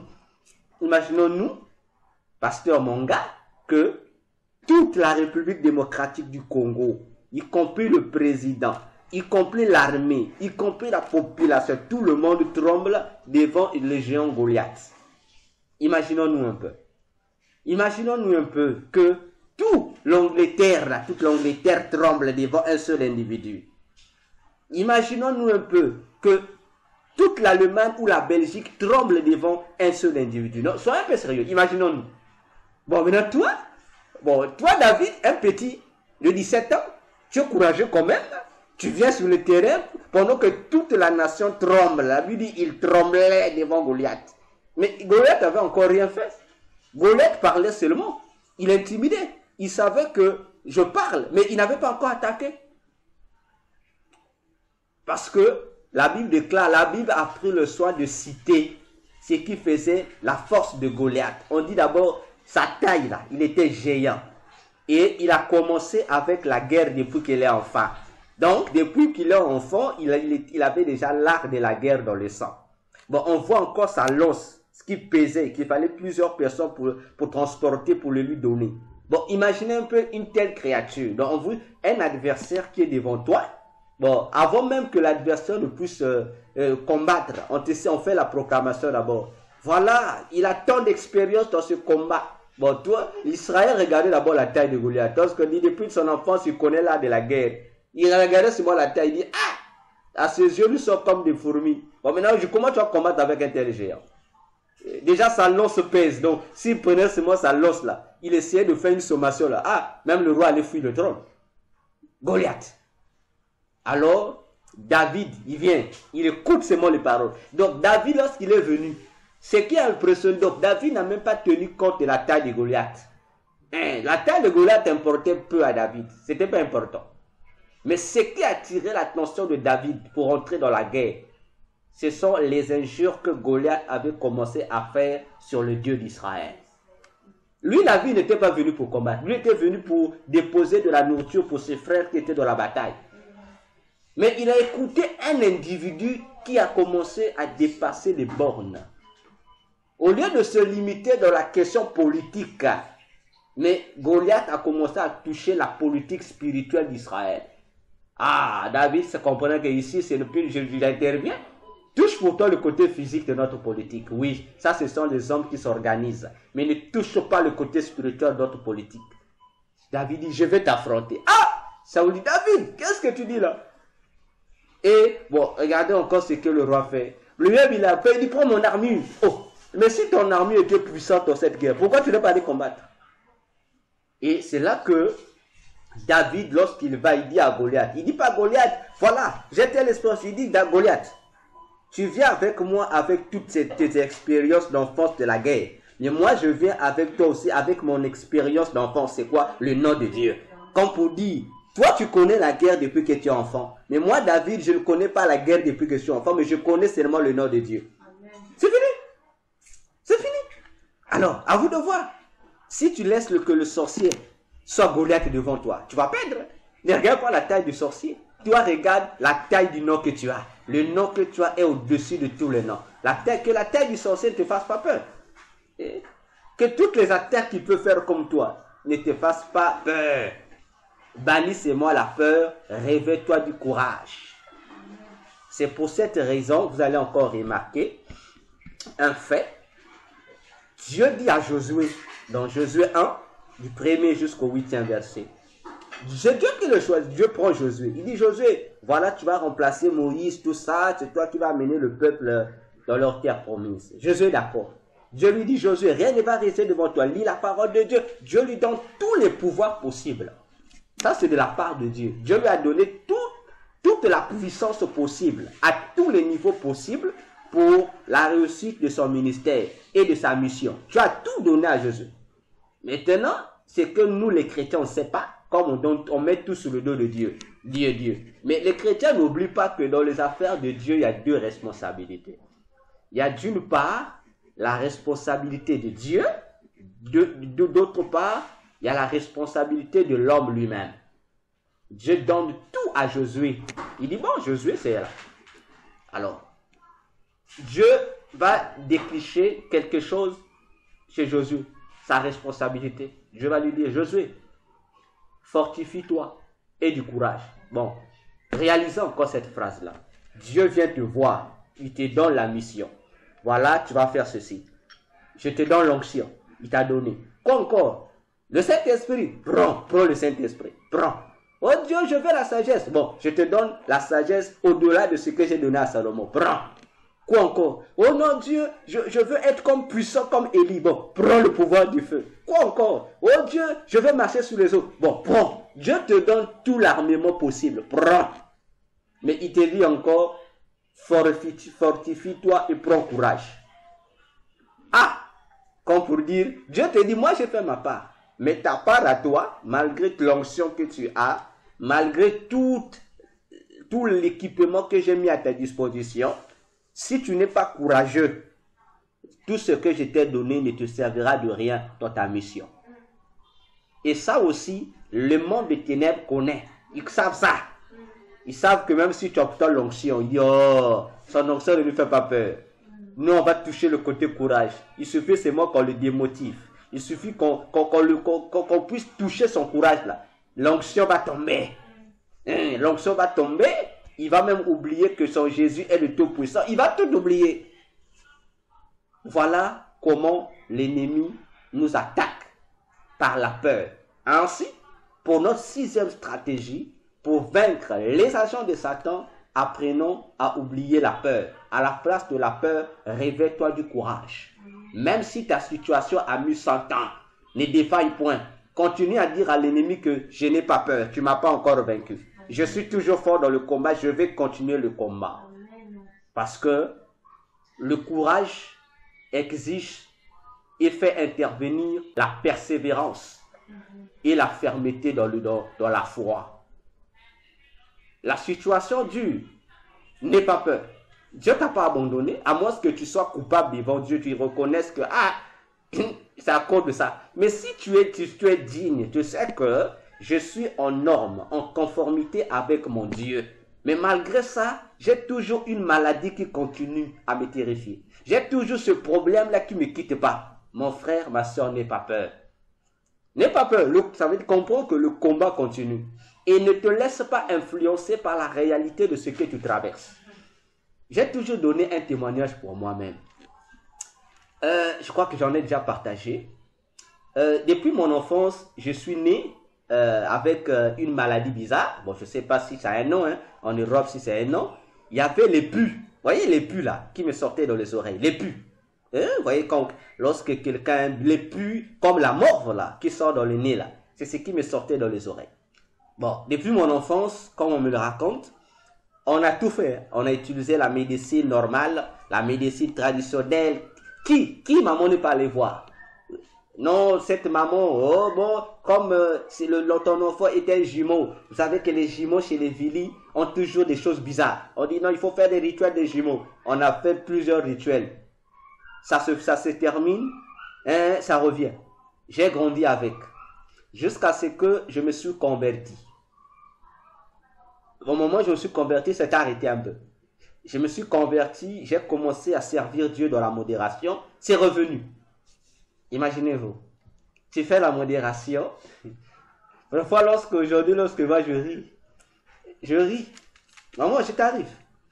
pasteur Monga, que toute la République démocratique du Congo, y compris le président, y compris l'armée, y compris la population, tout le monde tremble devant le géant Goliath. Imaginons-nous un peu. Imaginons-nous un peu que toute l'Angleterre tremble devant un seul individu. Imaginons-nous un peu que toute l'Allemagne ou la Belgique tremble devant un seul individu. Non, soyez un peu sérieux, imaginons-nous. Bon, maintenant toi David, un petit de 17 ans, tu es courageux quand même. Tu viens sur le terrain pendant que toute la nation tremble. La Bible dit il tremblait devant Goliath. Mais Goliath n'avait encore rien fait. Goliath parlait seulement. Il intimidait. Il savait que je parle, mais il n'avait pas encore attaqué. Parce que la Bible déclare, la Bible a pris le soin de citer ce qui faisait la force de Goliath. On dit d'abord sa taille là, il était géant. Et il a commencé avec la guerre depuis qu'il est enfant. Donc, depuis qu'il est enfant, il avait déjà l'art de la guerre dans le sang. Bon, on voit encore sa lance, ce qui pesait, qu'il fallait plusieurs personnes pour transporter, pour le lui donner. Bon, imaginez un peu une telle créature. Donc, on voit un adversaire qui est devant toi. Bon, avant même que l'adversaire ne puisse combattre, on fait la proclamation d'abord. Voilà, il a tant d'expérience dans ce combat. Bon, toi, Israël regardait d'abord la taille de Goliath. Parce que depuis son enfance, il connaît l'art de la guerre. Il regardait seulement la taille, il dit, ah, à ses yeux, nous sommes comme des fourmis. Bon, maintenant, comment tu vas combattre avec un tel géant? Déjà, sa lance pèse. Donc, s'il prenait seulement sa lance là, il essayait de faire une sommation là. Ah, même le roi allait fuir le trône. Goliath. Alors, David, il vient, il écoute seulement les paroles. Donc, David, lorsqu'il est venu, ce qui est impressionnant, donc, David n'a même pas tenu compte de la taille de Goliath. La taille de Goliath importait peu à David. C'était pas important. Mais ce qui a attiré l'attention de David pour entrer dans la guerre, ce sont les injures que Goliath avait commencé à faire sur le Dieu d'Israël. Lui, David n'était pas venu pour combattre. Lui était venu pour déposer de la nourriture pour ses frères qui étaient dans la bataille. Mais il a écouté un individu qui a commencé à dépasser les bornes. Au lieu de se limiter dans la question politique, mais Goliath a commencé à toucher la politique spirituelle d'Israël. Ah, David se comprenait que ici, c'est le plus, il intervient. Touche pourtant le côté physique de notre politique. Oui, ça, ce sont les hommes qui s'organisent. Mais ne touche pas le côté spirituel de notre politique. David dit, je vais t'affronter. Ah, Saoul dit, David, qu'est-ce que tu dis là? Et, bon, regardez encore ce que le roi fait. Lui-même, il a fait, il dit, prends mon armure. Oh, mais si ton armure était puissante dans cette guerre, pourquoi tu n'es pas allé combattre? Et c'est là que David, lorsqu'il va, il dit à Goliath, il dit pas à Goliath, voilà, j'ai telle expérience, il dit à Goliath, tu viens avec moi avec toutes tes expériences d'enfance de la guerre. Mais moi, je viens avec toi aussi, avec mon expérience d'enfance. C'est quoi? Le nom de Dieu. Comme pour dire, toi, tu connais la guerre depuis que tu es enfant. Mais moi, David, je ne connais pas la guerre depuis que je suis enfant, mais je connais seulement le nom de Dieu. C'est fini. C'est fini. Alors, à vous de voir. Si tu laisses que le sorcier soit Goliath devant toi, tu vas perdre. Ne regarde pas la taille du sorcier. Toi, regarde la taille du nom que tu as. Le nom que tu as est au-dessus de tous les noms. Que la taille du sorcier ne te fasse pas peur. Et que toutes les attaques qu'il peut faire comme toi ne te fassent pas peur. Bannissez-moi la peur, réveille-toi du courage. C'est pour cette raison, vous allez encore remarquer un fait. Dieu dit à Josué, dans Josué 1, du 1er jusqu'au 8e verset, c'est Dieu qui le choisit. Dieu prend Josué. Il dit, Josué, voilà, tu vas remplacer Moïse, tout ça, c'est toi qui vas amener le peuple dans leur terre promise. Josué, d'accord. Dieu lui dit, Josué, rien ne va rester devant toi. Lis la parole de Dieu. Dieu lui donne tous les pouvoirs possibles. Ça, c'est de la part de Dieu. Dieu lui a donné toute la puissance possible, à tous les niveaux possibles, pour la réussite de son ministère et de sa mission. Tu as tout donné à Jésus. Maintenant, c'est que nous, les chrétiens, on ne sait pas, comme on met tout sur le dos de Dieu. Dieu. Mais les chrétiens n'oublient pas que dans les affaires de Dieu, il y a deux responsabilités. Il y a d'une part, la responsabilité de Dieu. D'autre part, il y a la responsabilité de l'homme lui-même. Dieu donne tout à Josué. Il dit, bon, Josué, c'est là. Alors, Dieu va déclencher quelque chose chez Josué, sa responsabilité. Dieu va lui dire, Josué, fortifie-toi et du courage. Bon, réalisons encore cette phrase-là. Dieu vient te voir, il te donne la mission. Voilà, tu vas faire ceci. Je te donne l'onction, il t'a donné. Quoi encore? Le Saint-Esprit, prends le Saint-Esprit, prends. Oh Dieu, je veux la sagesse. Bon, je te donne la sagesse au-delà de ce que j'ai donné à Salomon. Prends. Quoi encore? Oh non Dieu, je veux être comme puissant comme Élie. Bon, prends le pouvoir du feu. Quoi encore? Oh Dieu, je veux marcher sur les eaux. Bon, prends. Dieu te donne tout l'armement possible. Prends. Mais il te dit encore, fortifie-toi et prends courage. Ah, comme pour dire, Dieu te dit, moi j'ai fait ma part. Mais ta part à toi, malgré l'onction que tu as, malgré toute tout l'équipement que j'ai mis à ta disposition, si tu n'es pas courageux, tout ce que je t'ai donné ne te servira de rien dans ta mission. Et ça aussi, le monde des ténèbres connaît. Ils savent ça. Ils savent que même si tu obtiens l'onction, son onction ne lui fait pas peur. Nous, on va toucher le côté courage. Il suffit seulement qu'on le démotive. Il suffit qu'on puisse toucher son courage là. L'onction va tomber. L'onction va tomber. Il va même oublier que son Jésus est le Tout-Puissant. Il va tout oublier. Voilà comment l'ennemi nous attaque par la peur. Ainsi, pour notre 6e stratégie, pour vaincre les agents de Satan, apprenons à oublier la peur. À la place de la peur, réveille-toi du courage. Même si ta situation a mis 100 ans, ne défaille point. Continue à dire à l'ennemi que je n'ai pas peur, tu ne m'as pas encore vaincu. Je suis toujours fort dans le combat, je vais continuer le combat. Parce que le courage exige et fait intervenir la persévérance et la fermeté dans la foi. La situation dure, n'aie pas peur. Dieu ne t'a pas abandonné, à moins que tu sois coupable devant Dieu, tu reconnaisses que c'est à cause de ça. Mais si tu es digne, tu sais que je suis en norme, en conformité avec mon Dieu. Mais malgré ça, j'ai toujours une maladie qui continue à me terrifier. J'ai toujours ce problème-là qui ne me quitte pas. Mon frère, ma soeur, n'aie pas peur. N'aie pas peur. Ça veut dire comprendre que le combat continue. Et ne te laisse pas influencer par la réalité de ce que tu traverses. J'ai toujours donné un témoignage pour moi-même. Je crois que j'en ai déjà partagé. Depuis mon enfance, je suis né avec une maladie bizarre. Bon, je ne sais pas si ça a un nom, hein. En Europe, si c'est un nom. Il y avait les pus. Vous voyez les pus là, qui me sortaient dans les oreilles. Les pus. Vous voyez, lorsque quelqu'un, les pus, comme la morve là, qui sort dans le nez là. C'est ce qui me sortait dans les oreilles. Bon, depuis mon enfance, comme on me le raconte, on a tout fait. On a utilisé la médecine normale, la médecine traditionnelle. Qui maman n'est pas allé voir? Non, cette maman, comme ton enfant était un jumeau. Vous savez que les jumeaux chez les Vili ont toujours des choses bizarres. On dit non, il faut faire des rituels des jumeaux. On a fait plusieurs rituels. Ça se termine, ça revient. J'ai grandi avec. Jusqu'à ce que je me suis converti. Au moment où je me suis converti, c'est arrêté un peu. Je me suis converti, j'ai commencé à servir Dieu dans la modération. C'est revenu. Imaginez-vous. Tu fais la modération. Parfois, aujourd'hui, lorsque moi je ris. Je ris. Maman, je t'arrive.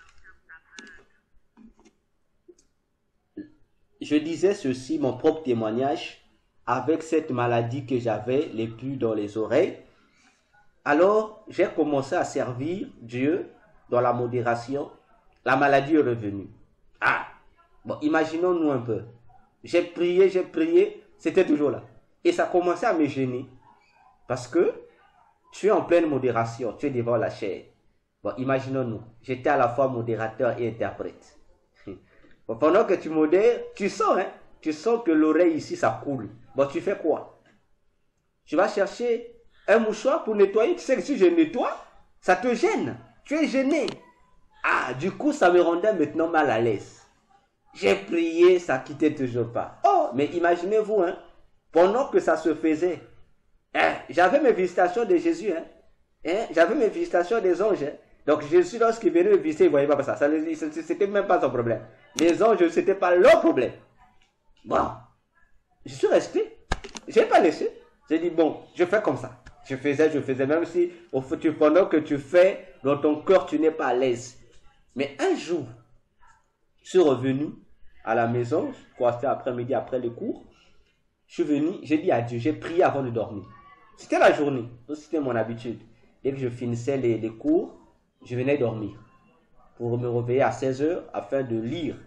Je disais ceci, mon propre témoignage, avec cette maladie que j'avais, les pus dans les oreilles. Alors, j'ai commencé à servir Dieu dans la modération. La maladie est revenue. Bon, imaginons-nous un peu. J'ai prié, c'était toujours là. Et ça commençait à me gêner. Parce que tu es en pleine modération, tu es devant la chair. Bon, imaginons-nous. J'étais à la fois modérateur et interprète. Bon, pendant que tu modères, tu sens que l'oreille ici, ça coule. Bon, tu fais quoi? Tu vas chercher un mouchoir pour nettoyer. Tu sais que si je nettoie, ça te gêne. Tu es gêné. Du coup, ça me rendait maintenant mal à l'aise. J'ai prié, ça ne quittait toujours pas. Mais imaginez-vous, pendant que ça se faisait, j'avais mes visitations de Jésus. J'avais mes visitations des anges. Donc Jésus, lorsqu'il venait me visiter, il ne voyait pas ça. C'était même pas son problème. Les anges, ce n'était pas leur problème. Bon, je suis resté. Je n'ai pas laissé. J'ai dit, bon, je fais comme ça. Je faisais, même si pendant que tu fais, dans ton cœur, tu n'es pas à l'aise. Mais un jour, je suis revenu à la maison, je crois que c'était après-midi, après les cours. Je suis venu, j'ai dit adieu, j'ai prié avant de dormir. C'était la journée, donc c'était mon habitude. Dès que je finissais les cours, je venais dormir. Pour me réveiller à 16h afin de lire.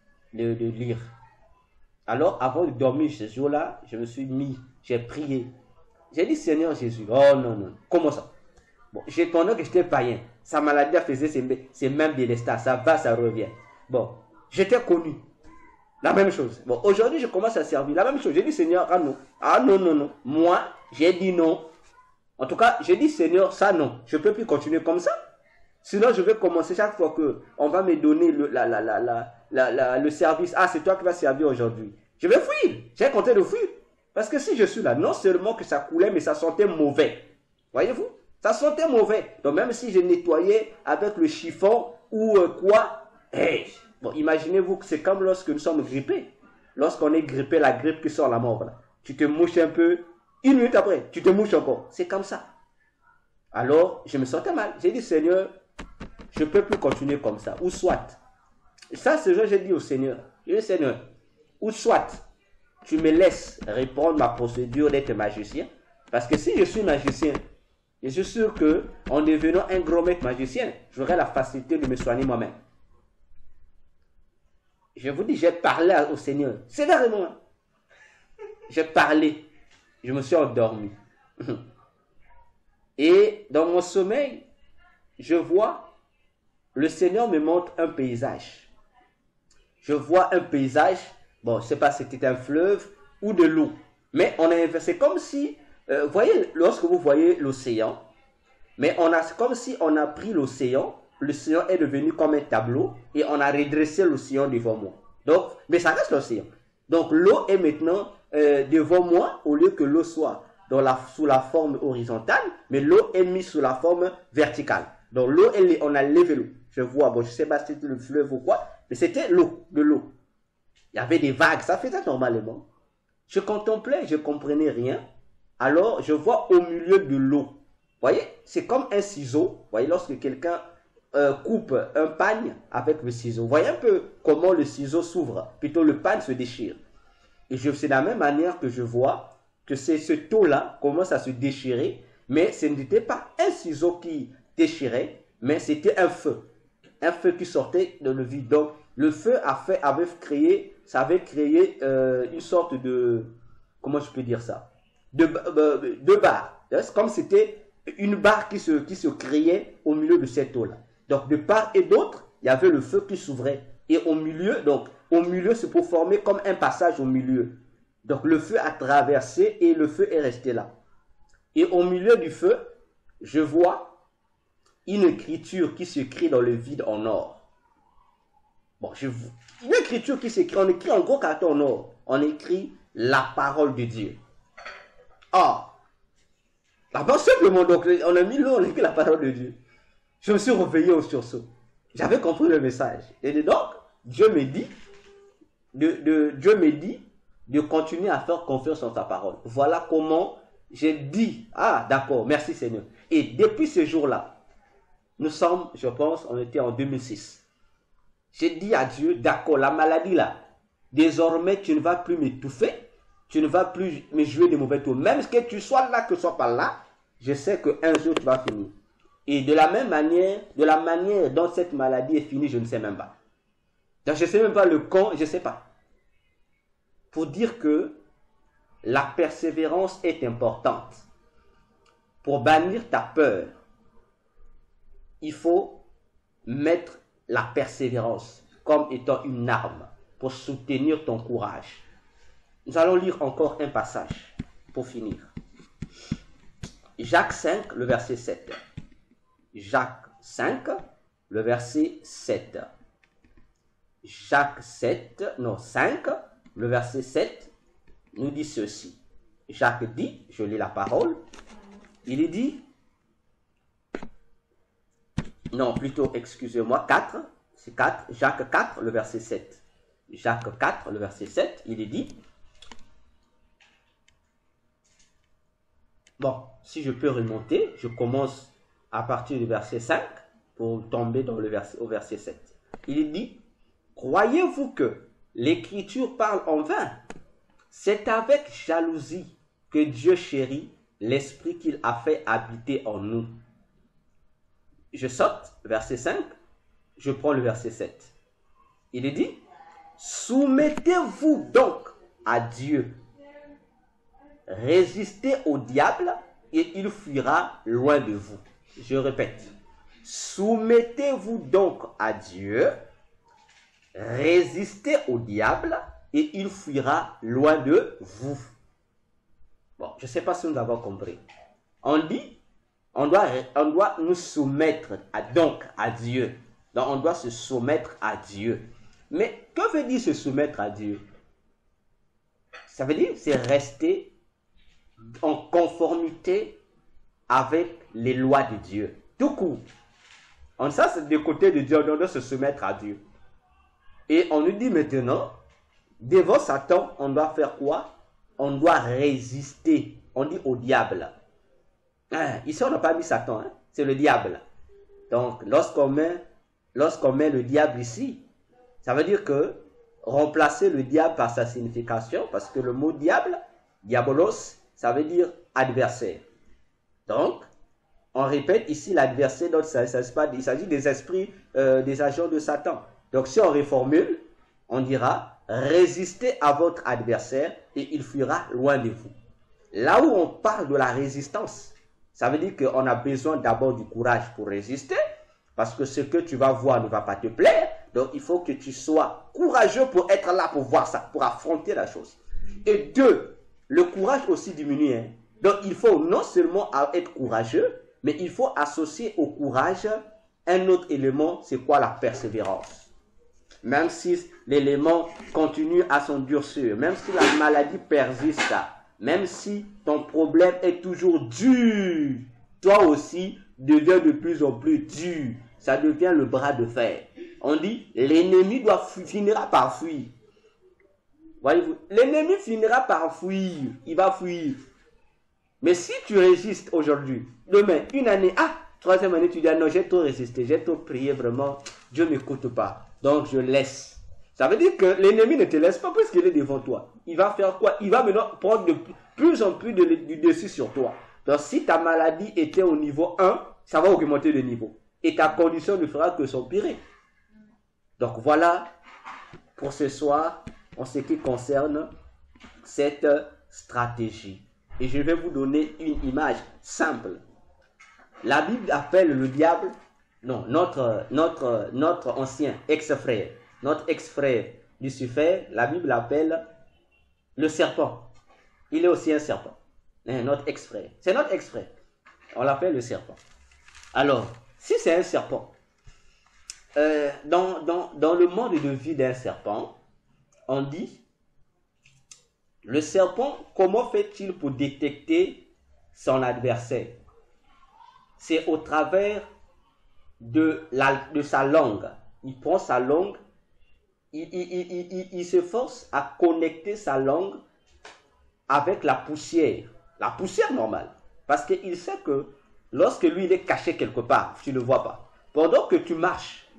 Alors, avant de dormir ce jour-là, je me suis mis, j'ai prié. J'ai dit, Seigneur Jésus, oh non, comment ça? Bon, pendant que j'étais païen, sa maladie faisait ses mêmes délestats, ça va, ça revient. Bon, j'étais connu. La même chose. Bon, aujourd'hui, je commence à servir. La même chose. J'ai dit, Seigneur, non. Moi, j'ai dit non. En tout cas, j'ai dit, Seigneur, ça non. Je ne peux plus continuer comme ça. Sinon, je vais commencer chaque fois qu'on va me donner le service. Ah, c'est toi qui vas servir aujourd'hui. Je vais fuir. J'ai compté de fuir. Parce que si je suis là, non seulement que ça coulait, mais ça sentait mauvais. Voyez-vous? Ça sentait mauvais. Donc même si je nettoyais avec le chiffon ou quoi, bon, imaginez-vous que c'est comme lorsque nous sommes grippés. Lorsqu'on est grippé, la grippe qui sort la mort, là. Tu te mouches un peu, 1 minute après, tu te mouches encore. C'est comme ça. Alors, je me sentais mal. J'ai dit, Seigneur, je ne peux plus continuer comme ça. Ou soit, ça c'est ce que j'ai dit au Seigneur. J'ai dit, Seigneur, ou soit, tu me laisses répondre ma procédure d'être magicien. Parce que si je suis magicien, je suis sûr qu'en devenant un grand maître magicien, j'aurai la facilité de me soigner moi-même. Je vous dis, j'ai parlé au Seigneur. Sévèrement. J'ai parlé. Je me suis endormi. Et dans mon sommeil, je vois, le Seigneur me montre un paysage. Je vois un paysage, bon, je ne sais pas si c'était un fleuve ou de l'eau. Mais on a inversé comme si, vous voyez, lorsque vous voyez l'océan, mais comme si on a pris l'océan est devenu comme un tableau et on a redressé l'océan devant moi. Donc, mais ça reste l'océan. Donc l'eau est maintenant devant moi au lieu que l'eau soit sous la forme horizontale, mais l'eau est mise sous la forme verticale. Donc l'eau, on a levé l'eau. Je vois, bon, je ne sais pas si c'était le fleuve ou quoi, mais c'était de l'eau. Il y avait des vagues, ça faisait normalement. Je contemplais, je ne comprenais rien. Alors, je vois au milieu de l'eau. Vous voyez, c'est comme un ciseau. Vous voyez, lorsque quelqu'un coupe un pagne avec le ciseau. Vous voyez un peu comment le ciseau s'ouvre, plutôt le pagne se déchire. Et c'est de la même manière que je vois que ce taux-là commence à se déchirer, mais ce n'était pas un ciseau qui déchirait, mais c'était un feu qui sortait de le vide. Donc, le feu avait créé une sorte de, comment je peux dire ça, de barre. C'est comme c'était une barre qui se créait au milieu de cette eau-là. Donc, de part et d'autre, il y avait le feu qui s'ouvrait. Et au milieu, c'est pour former comme un passage au milieu. Donc, le feu a traversé et le feu est resté là. Et au milieu du feu, je vois une écriture qui s'écrit dans le vide en or. Bon, une écriture qui s'écrit, on écrit en gros carton en or. On écrit la parole de Dieu. Ah! Là-bas, simplement, donc, on a mis l'eau, on a écrit la parole de Dieu. Je me suis réveillé au sursaut. J'avais compris le message. Et donc, Dieu me dit de continuer à faire confiance en sa parole. Voilà comment j'ai dit, ah d'accord, merci Seigneur. Et depuis ce jour-là, nous sommes, je pense, on était en 2006. J'ai dit à Dieu, d'accord, la maladie là, désormais tu ne vas plus m'étouffer, tu ne vas plus me jouer de mauvais tours. Même que tu sois là, que tu sois pas là, je sais qu'un jour tu vas finir. Et de la manière dont cette maladie est finie, je ne sais même pas. Donc, je ne sais même pas le quand, je ne sais pas. Pour dire que la persévérance est importante. Pour bannir ta peur, il faut mettre la persévérance comme étant une arme pour soutenir ton courage. Nous allons lire encore un passage pour finir. Jacques 5, le verset 7. Jacques 5, le verset 7. Jacques 5, le verset 7, nous dit ceci. Jacques dit, je lis la parole, il dit, non, plutôt, excusez-moi, 4, c'est 4, Jacques 4, le verset 7. Jacques 4, le verset 7, il dit, bon, si je peux remonter, je commence à partir du verset 5 pour tomber au verset 7. Il dit, croyez-vous que l'Écriture parle en vain? C'est avec jalousie que Dieu chérit l'esprit qu'il a fait habiter en nous. Je saute, verset 5, je prends le verset 7. Il dit, soumettez-vous donc à Dieu. Résistez au diable et il fuira loin de vous. Je répète, soumettez-vous donc à Dieu. Résistez au diable et il fuira loin de vous. Bon, je ne sais pas si nous avons compris. On dit, On doit nous soumettre donc à Dieu. Donc on doit se soumettre à Dieu. Mais que veut dire se soumettre à Dieu? Ça veut dire c'est rester en conformité avec les lois de Dieu. Tout court. Ça, c'est du côté de Dieu, on doit se soumettre à Dieu. Et on nous dit maintenant, devant Satan, on doit faire quoi? On doit résister. On dit au diable. Ici, on n'a pas mis Satan, hein? C'est le diable. Donc, lorsqu'on met le diable ici, ça veut dire que remplacer le diable par sa signification, parce que le mot diable, diabolos, ça veut dire adversaire. Donc, on répète ici l'adversaire, donc il s'agit des esprits, des agents de Satan. Donc, si on reformule, on dira résistez à votre adversaire et il fuira loin de vous. Là où on parle de la résistance, ça veut dire qu'on a besoin d'abord du courage pour résister, parce que ce que tu vas voir ne va pas te plaire. Donc, il faut que tu sois courageux pour être là, pour voir ça, pour affronter la chose. Et deux, le courage aussi diminue. Hein. Donc, il faut non seulement être courageux, mais il faut associer au courage un autre élément, c'est quoi? La persévérance. Même si l'élément continue à s'endurcir, même si la maladie persiste, même si ton problème est toujours dur, toi aussi deviens de plus en plus dur. Ça devient le bras de fer. On dit, l'ennemi finira par fuir. Voyez-vous, l'ennemi finira par fuir. Il va fuir. Mais si tu résistes aujourd'hui, demain, une année, troisième année, tu dis, non, j'ai trop résisté, j'ai trop prié, vraiment, Dieu ne m'écoute pas. Donc, je laisse. Ça veut dire que l'ennemi ne te laisse pas puisqu'il est devant toi. Il va faire quoi? Il va maintenant prendre de plus en plus du dessus sur toi. Donc, si ta maladie était au niveau 1, ça va augmenter le niveau. Et ta condition ne fera que s'empirer. Donc, voilà pour ce soir, en ce qui concerne cette stratégie. Et je vais vous donner une image simple. La Bible appelle le diable, non, notre ancien ex-frère, notre ex-frère Lucifer, la Bible l'appelle le serpent. Il est aussi un serpent. Notre ex-frère. C'est notre ex-frère. On l'appelle le serpent. Alors, si c'est un serpent, dans le monde de vie d'un serpent, on dit, le serpent, comment fait-il pour détecter son adversaire? C'est au travers de sa langue. Il prend sa langue, il se force à connecter sa langue avec la poussière normale. Parce qu'il sait que lorsque lui, il est caché quelque part, tu ne le vois pas. Pendant que tu marches,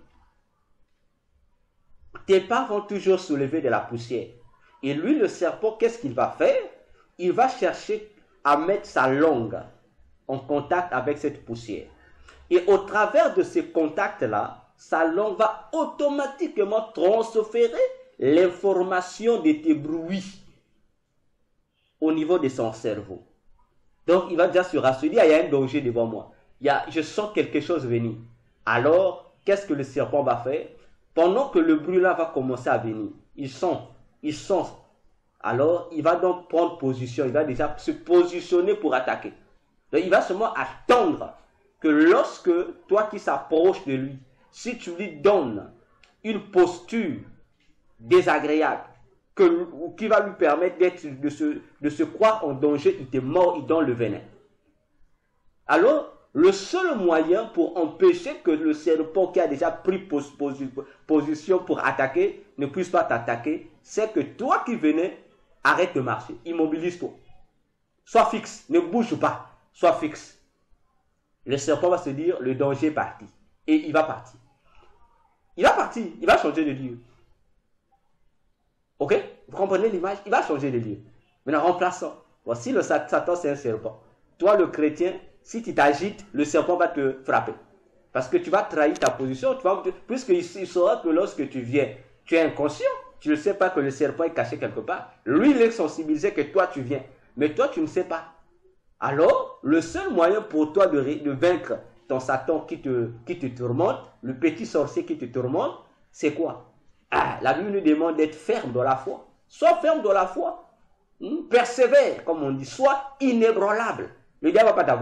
tes pas vont toujours soulever de la poussière. Et lui, le serpent, qu'est-ce qu'il va faire? Il va chercher à mettre sa langue en contact avec cette poussière. Et au travers de ces contacts-là, sa langue va automatiquement transférer l'information de tes bruits au niveau de son cerveau. Donc, il va déjà se rassurer, il y a un danger devant moi. Je sens quelque chose venir. Alors, qu'est-ce que le serpent va faire? Pendant que le bruit-là va commencer à venir, il sent. Alors, il va donc prendre position, il va déjà se positionner pour attaquer. Donc, il va seulement attendre que lorsque toi qui s'approches de lui, si tu lui donnes une posture désagréable, qui va lui permettre de se croire en danger, il te mord, il donne le venin. Alors, le seul moyen pour empêcher que le serpent qui a déjà pris position pour attaquer ne puisse pas t'attaquer, c'est que toi qui venais, arrête de marcher, immobilise-toi. Sois fixe, ne bouge pas, sois fixe. Le serpent va se dire, le danger est parti. Et il va partir. Il va partir, il va changer de lieu. Ok? Vous comprenez l'image? Il va changer de lieu. Maintenant, remplaçant. Voici le Satan, c'est un serpent. Toi, le chrétien, si tu t'agites, le serpent va te frapper. Parce que tu vas trahir ta position. Puisqu'il saura que lorsque tu viens, tu es inconscient. Tu ne sais pas que le serpent est caché quelque part. Lui, il est sensibilisé que toi, tu viens. Mais toi, tu ne sais pas. Alors, le seul moyen pour toi de vaincre ton Satan qui te tourmente, le petit sorcier qui te tourmente, c'est quoi? La Bible nous demande d'être ferme dans la foi. Sois ferme dans la foi. Persévère, comme on dit. Sois inébranlable. Le diable ne va pas t'avoir.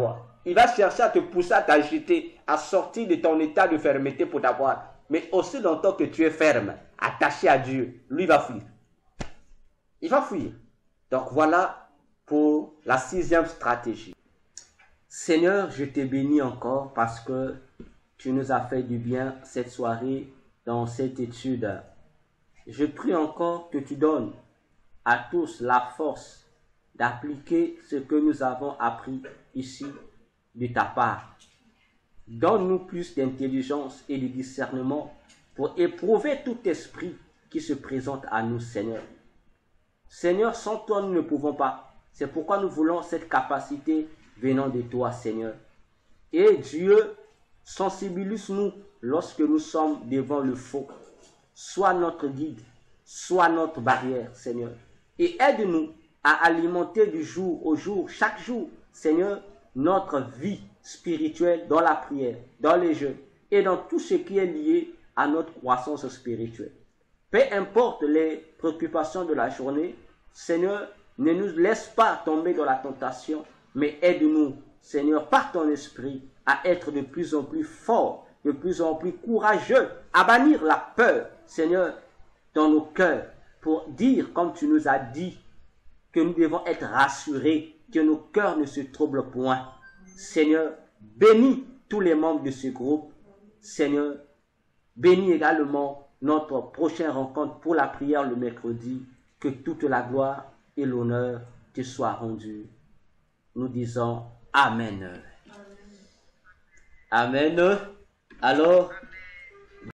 Il va chercher à te pousser à t'agiter, à sortir de ton état de fermeté pour t'avoir. Mais aussi longtemps que tu es ferme, attaché à Dieu, lui va fuir. Il va fuir. Donc voilà pour la 6e stratégie. Seigneur, je te bénis encore parce que tu nous as fait du bien cette soirée dans cette étude. Je prie encore que tu donnes à tous la force d'appliquer ce que nous avons appris ici de ta part. Donne-nous plus d'intelligence et de discernement pour éprouver tout esprit qui se présente à nous, Seigneur. Seigneur, sans toi, nous ne pouvons pas. C'est pourquoi nous voulons cette capacité venant de toi, Seigneur. Et Dieu, sensibilise-nous lorsque nous sommes devant le faux. Sois notre guide, sois notre barrière, Seigneur. Et aide-nous à alimenter du jour au jour, chaque jour, Seigneur, notre vie spirituelle dans la prière, dans les jeûnes et dans tout ce qui est lié à notre croissance spirituelle. Peu importe les préoccupations de la journée, Seigneur, ne nous laisse pas tomber dans la tentation, mais aide-nous, Seigneur, par ton esprit, à être de plus en plus forts, de plus en plus courageux, à bannir la peur, Seigneur, dans nos cœurs, pour dire, comme tu nous as dit, que nous devons être rassurés, que nos cœurs ne se troublent point. Seigneur, bénis tous les membres de ce groupe. Seigneur, bénis également notre prochaine rencontre pour la prière le mercredi. Que toute la gloire et l'honneur te soient rendus. Nous disons Amen. Amen. Alors,